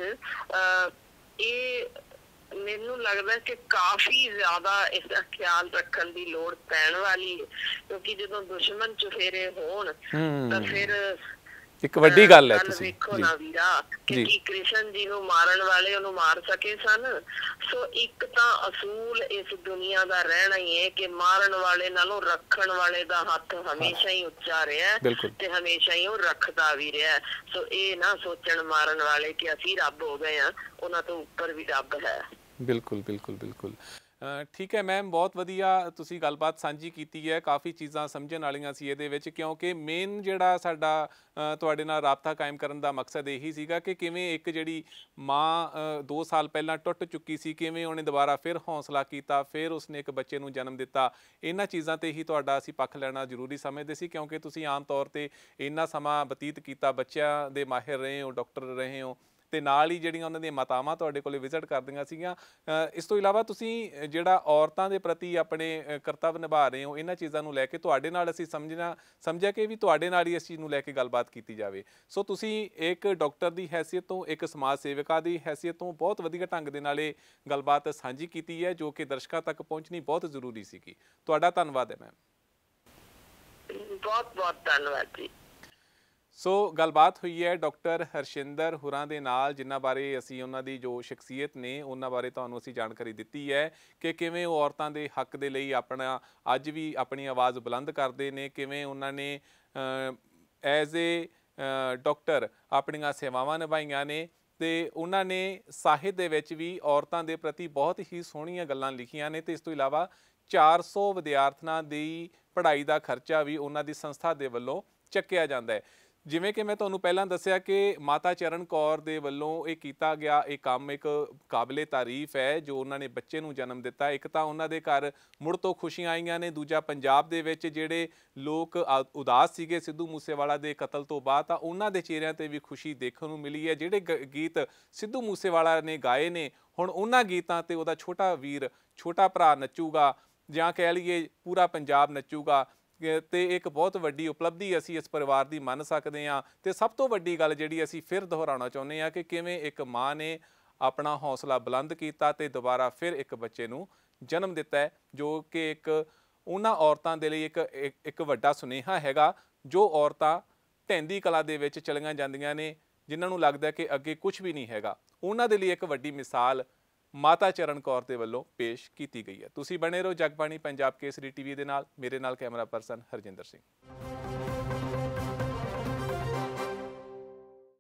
ਇਹ ਮੈਨੂੰ ਲੱਗਦਾ ਕਿ ਕਾਫੀ ਜ਼ਿਆਦਾ ਇਸਦਾ ਖਿਆਲ ਰੱਖਣ ਦੀ ਲੋੜ ਪੈਣ ਵਾਲੀ ਹੈ, ਕਿਉਂਕਿ ਜਦੋਂ ਦੁਸ਼ਮਣ ਚੁਫੇਰੇ ਹੋਣ ਤਾਂ ਫਿਰ ਇੱਕ ਵੱਡੀ ਗੱਲ ਹੈ। ਤੁਸੀਂ ਵੇਖੋ ਨਾ ਵੀਰਾ ਕਿ ਕ੍ਰਿਸ਼ਨ ਜੀ ਨੂੰ ਮਾਰਨ ਵਾਲੇ ਉਹਨੂੰ ਮਾਰ ਸਕੇ ਸਨ। ਸੋ ਇੱਕ ਤਾਂ ਅਸੂਲ ਇਸ ਦੁਨੀਆ ਦਾ ਰਹਿਣਾ ਹੀ ਹੈ ਕਿ ਮਾਰਨ ਵਾਲੇ ਨਾਲੋਂ ਰੱਖਣ ਵਾਲੇ ਦਾ ਹੱਥ ਹਮੇਸ਼ਾ ਹੀ ਉੱਚਾ ਰਿਹਾ ਤੇ ਹਮੇਸ਼ਾ ਹੀ ਉਹ ਰੱਖਦਾ ਵੀ ਰਿਹਾ। ਸੋ ਇਹ ਨਾ ਸੋਚਣ ਮਾਰਨ ਵਾਲੇ ਕਿ ਅਸੀਂ ਰੱਬ ਹੋ ਗਏ ਹਾਂ, ਉਹਨਾਂ ਤੋਂ ਉੱਪਰ ਵੀ ਰੱਬ ਹੈ। ਬਿਲਕੁਲ ਬਿਲਕੁਲ ਬਿਲਕੁਲ ਠੀਕ ਹੈ ਮੈਮ, ਬਹੁਤ ਵਧੀਆ ਤੁਸੀਂ ਗੱਲਬਾਤ ਸਾਂਝੀ ਕੀਤੀ ਹੈ। ਕਾਫੀ ਚੀਜ਼ਾਂ ਸਮਝਣ ਵਾਲੀਆਂ ਸੀ ਇਹਦੇ ਵਿੱਚ, ਕਿਉਂਕਿ ਮੇਨ ਜਿਹੜਾ ਸਾਡਾ ਤੁਹਾਡੇ ਨਾਲ ਰਾਬਤਾ ਕਾਇਮ ਕਰਨ ਦਾ ਮਕਸਦ ਇਹੀ ਸੀਗਾ ਕਿ ਕਿਵੇਂ ਇੱਕ ਜਿਹੜੀ ਮਾਂ 2 ਸਾਲ ਪਹਿਲਾਂ ਟੁੱਟ ਚੁੱਕੀ ਸੀ, ਕਿਵੇਂ ਉਹਨੇ ਦੁਬਾਰਾ ਫਿਰ ਹੌਸਲਾ ਕੀਤਾ, ਫਿਰ ਉਸਨੇ ਇੱਕ ਬੱਚੇ ਨੂੰ ਜਨਮ ਦਿੱਤਾ। ਇਹਨਾਂ ਚੀਜ਼ਾਂ 'ਤੇ ਹੀ ਤੁਹਾਡਾ ਅਸੀਂ ਪੱਖ ਲੈਣਾ ਜ਼ਰੂਰੀ ਸਮਝਦੇ ਸੀ, ਕਿਉਂਕਿ ਤੁਸੀਂ ਆਮ ਤੌਰ 'ਤੇ ਇੰਨਾ ਸਮਾਂ ਬਤੀਤ ਕੀਤਾ, ਬੱਚਿਆਂ ਦੇ ਮਾਹਿਰ ਰਹੇ ਹੋ, ਡਾਕਟਰ ਰਹੇ ਹੋ, ਤੇ ਨਾਲ ਹੀ ਜਿਹੜੀਆਂ ਉਹਨਾਂ ਦੀਆਂ ਮਾਤਾਵਾਂ ਤੁਹਾਡੇ ਕੋਲ ਵਿਜ਼ਿਟ ਕਰਦੀਆਂ ਸੀਗੀਆਂ। ਇਸ ਤੋਂ ਇਲਾਵਾ ਤੁਸੀਂ ਜਿਹੜਾ ਔਰਤਾਂ ਦੇ ਪ੍ਰਤੀ ਆਪਣੇ ਕਰਤੱਵ ਨਿਭਾ ਰਹੇ ਹੋ, ਇਹਨਾਂ ਚੀਜ਼ਾਂ ਨੂੰ ਲੈ ਕੇ ਤੁਹਾਡੇ ਨਾਲ ਅਸੀਂ ਸਮਝਿਆ ਕਿ ਵੀ ਤੁਹਾਡੇ ਨਾਲ ਹੀ ਇਸ ਚੀਜ਼ ਨੂੰ ਲੈ ਕੇ ਗੱਲਬਾਤ ਕੀਤੀ ਜਾਵੇ। ਸੋ ਤੁਸੀਂ ਇੱਕ ਡਾਕਟਰ ਦੀ ਹੈਸੀਅਤ ਤੋਂ, ਇੱਕ ਸਮਾਜ ਸੇਵਿਕਾ ਦੀ ਹੈਸੀਅਤ ਤੋਂ ਬਹੁਤ ਵਧੀਆ ਢੰਗ ਦੇ ਨਾਲ ਇਹ ਗੱਲਬਾਤ ਸਾਂਝੀ ਕੀਤੀ ਹੈ, ਜੋ ਕਿ ਦਰਸ਼ਕਾਂ ਤੱਕ ਪਹੁੰਚਣੀ ਬਹੁਤ ਜ਼ਰੂਰੀ ਸੀਗੀ। ਤੁਹਾਡਾ ਧੰਨਵਾਦ ਹੈ ਮੈਮ। ਬਹੁਤ ਬਹੁਤ ਧੰਨਵਾਦ ਜੀ। ਸੋ ਗੱਲਬਾਤ ਹੋਈ ਹੈ ਡਾਕਟਰ ਹਰਸ਼ਿੰਦਰ ਹੁਰਾਂ ਦੇ ਨਾਲ, ਜਿਨ੍ਹਾਂ ਬਾਰੇ ਅਸੀਂ ਉਹਨਾਂ ਦੀ ਜੋ ਸ਼ਖਸੀਅਤ ਨੇ ਉਹਨਾਂ ਬਾਰੇ ਤੁਹਾਨੂੰ ਅਸੀਂ ਜਾਣਕਾਰੀ ਦਿੱਤੀ ਹੈ ਕਿ ਕਿਵੇਂ ਉਹ ਔਰਤਾਂ ਦੇ ਹੱਕ ਦੇ ਲਈ ਅੱਜ ਵੀ ਆਪਣੀ ਆਵਾਜ਼ ਬੁਲੰਦ ਕਰਦੇ ਨੇ, ਕਿਵੇਂ ਉਹਨਾਂ ਨੇ ਐਜ਼ ਏ ਡਾਕਟਰ ਆਪਣੀਆਂ ਸੇਵਾਵਾਂ ਨਿਭਾਈਆਂ ਨੇ, ਤੇ ਉਹਨਾਂ ਨੇ ਸਾਹਿਤ ਦੇ ਵਿੱਚ ਵੀ ਔਰਤਾਂ ਦੇ ਪ੍ਰਤੀ ਬਹੁਤ ਹੀ ਸੋਹਣੀਆਂ ਗੱਲਾਂ ਲਿਖੀਆਂ ਨੇ। ਤੇ ਇਸ ਤੋਂ ਇਲਾਵਾ 400 ਵਿਦਿਆਰਥਣਾਂ ਦੀ ਪੜ੍ਹਾਈ ਦਾ ਖਰਚਾ ਵੀ ਉਹਨਾਂ ਦੀ ਸੰਸਥਾ ਦੇ ਵੱਲੋਂ ਚੱਕਿਆ ਜਾਂਦਾ ਹੈ। ਜਿਵੇਂ ਕਿ ਮੈਂ ਤੁਹਾਨੂੰ ਪਹਿਲਾਂ ਦੱਸਿਆ ਕਿ ਮਾਤਾ ਚਰਨ ਕੌਰ ਦੇ ਵੱਲੋਂ ਇਹ ਕੀਤਾ ਗਿਆ ਇਹ ਕੰਮ ਇੱਕ ਕਾਬਲੇ ਤਾਰੀਫ ਹੈ, ਜੋ ਉਹਨਾਂ ਨੇ ਬੱਚੇ ਨੂੰ ਜਨਮ ਦਿੱਤਾ। ਇੱਕ ਤਾਂ ਉਹਨਾਂ ਦੇ ਘਰ ਮੁੜ ਤੋਂ ਖੁਸ਼ੀਆਂ ਆਈਆਂ ਨੇ, ਦੂਜਾ ਪੰਜਾਬ ਦੇ ਵਿੱਚ ਜਿਹੜੇ ਲੋਕ ਉਦਾਸ ਸੀਗੇ ਸਿੱਧੂ ਮੂਸੇਵਾਲਾ ਦੇ ਕਤਲ ਤੋਂ ਬਾਅਦ, ਤਾਂ ਉਹਨਾਂ ਦੇ ਚਿਹਰਿਆਂ 'ਤੇ ਵੀ ਖੁਸ਼ੀ ਦੇਖਣ ਨੂੰ ਮਿਲੀ ਹੈ। ਜਿਹੜੇ ਗੀਤ ਸਿੱਧੂ ਮੂਸੇਵਾਲਾ ਨੇ ਗਾਏ ਨੇ, ਹੁਣ ਉਹਨਾਂ ਗੀਤਾਂ 'ਤੇ ਉਹਦਾ ਛੋਟਾ ਵੀਰ, ਛੋਟਾ ਭਰਾ ਨੱਚੂਗਾ, ਜਾਂ ਕਹਿ ਲਈਏ ਪੂਰਾ ਪੰਜਾਬ ਨੱਚੂਗਾ। ਤੇ ਇੱਕ ਬਹੁਤ ਵੱਡੀ ਉਪਲਬਧੀ ਅਸੀਂ ਇਸ ਪਰਿਵਾਰ ਦੀ ਮੰਨ ਸਕਦੇ ਹਾਂ। ਤੇ ਸਭ ਤੋਂ ਵੱਡੀ ਗੱਲ ਜਿਹੜੀ ਅਸੀਂ ਫਿਰ ਦੁਹਰਾਉਣਾ ਚਾਹੁੰਦੇ ਹਾਂ ਕਿ ਕਿਵੇਂ ਇੱਕ ਮਾਂ ਨੇ ਆਪਣਾ ਹੌਸਲਾ ਬੁਲੰਦ ਕੀਤਾ ਤੇ ਦੁਬਾਰਾ ਫਿਰ ਇੱਕ ਬੱਚੇ ਨੂੰ ਜਨਮ ਦਿੱਤਾ ਹੈ, ਜੋ ਕਿ ਇੱਕ ਉਹਨਾਂ ਔਰਤਾਂ ਦੇ ਲਈ ਇੱਕ ਵੱਡਾ ਸੁਨੇਹਾ ਹੈਗਾ ਜੋ ਔਰਤਾਂ ਢਹਿੰਦੀ ਕਲਾ ਦੇ ਵਿੱਚ ਚਲੀਆਂ ਜਾਂਦੀਆਂ ਨੇ, ਜਿਨ੍ਹਾਂ ਨੂੰ ਲੱਗਦਾ ਕਿ ਅੱਗੇ ਕੁਝ ਵੀ ਨਹੀਂ ਹੈਗਾ। ਉਹਨਾਂ ਦੇ ਲਈ ਇੱਕ ਵੱਡੀ ਮਿਸਾਲ ਮਾਤਾ ਚਰਨ ਕੌਰ ਦੇ ਵੱਲੋਂ ਪੇਸ਼ ਕੀਤੀ ਗਈ ਹੈ। ਤੁਸੀਂ ਬਣੇ ਰਹੋ ਜਗਬਾਣੀ ਪੰਜਾਬ ਕੇਸਰੀ ਟੀਵੀ ਦੇ ਨਾਲ। ਮੇਰੇ ਨਾਲ ਕੈਮਰਾ ਪਰਸਨ ਹਰਜਿੰਦਰ ਸਿੰਘ।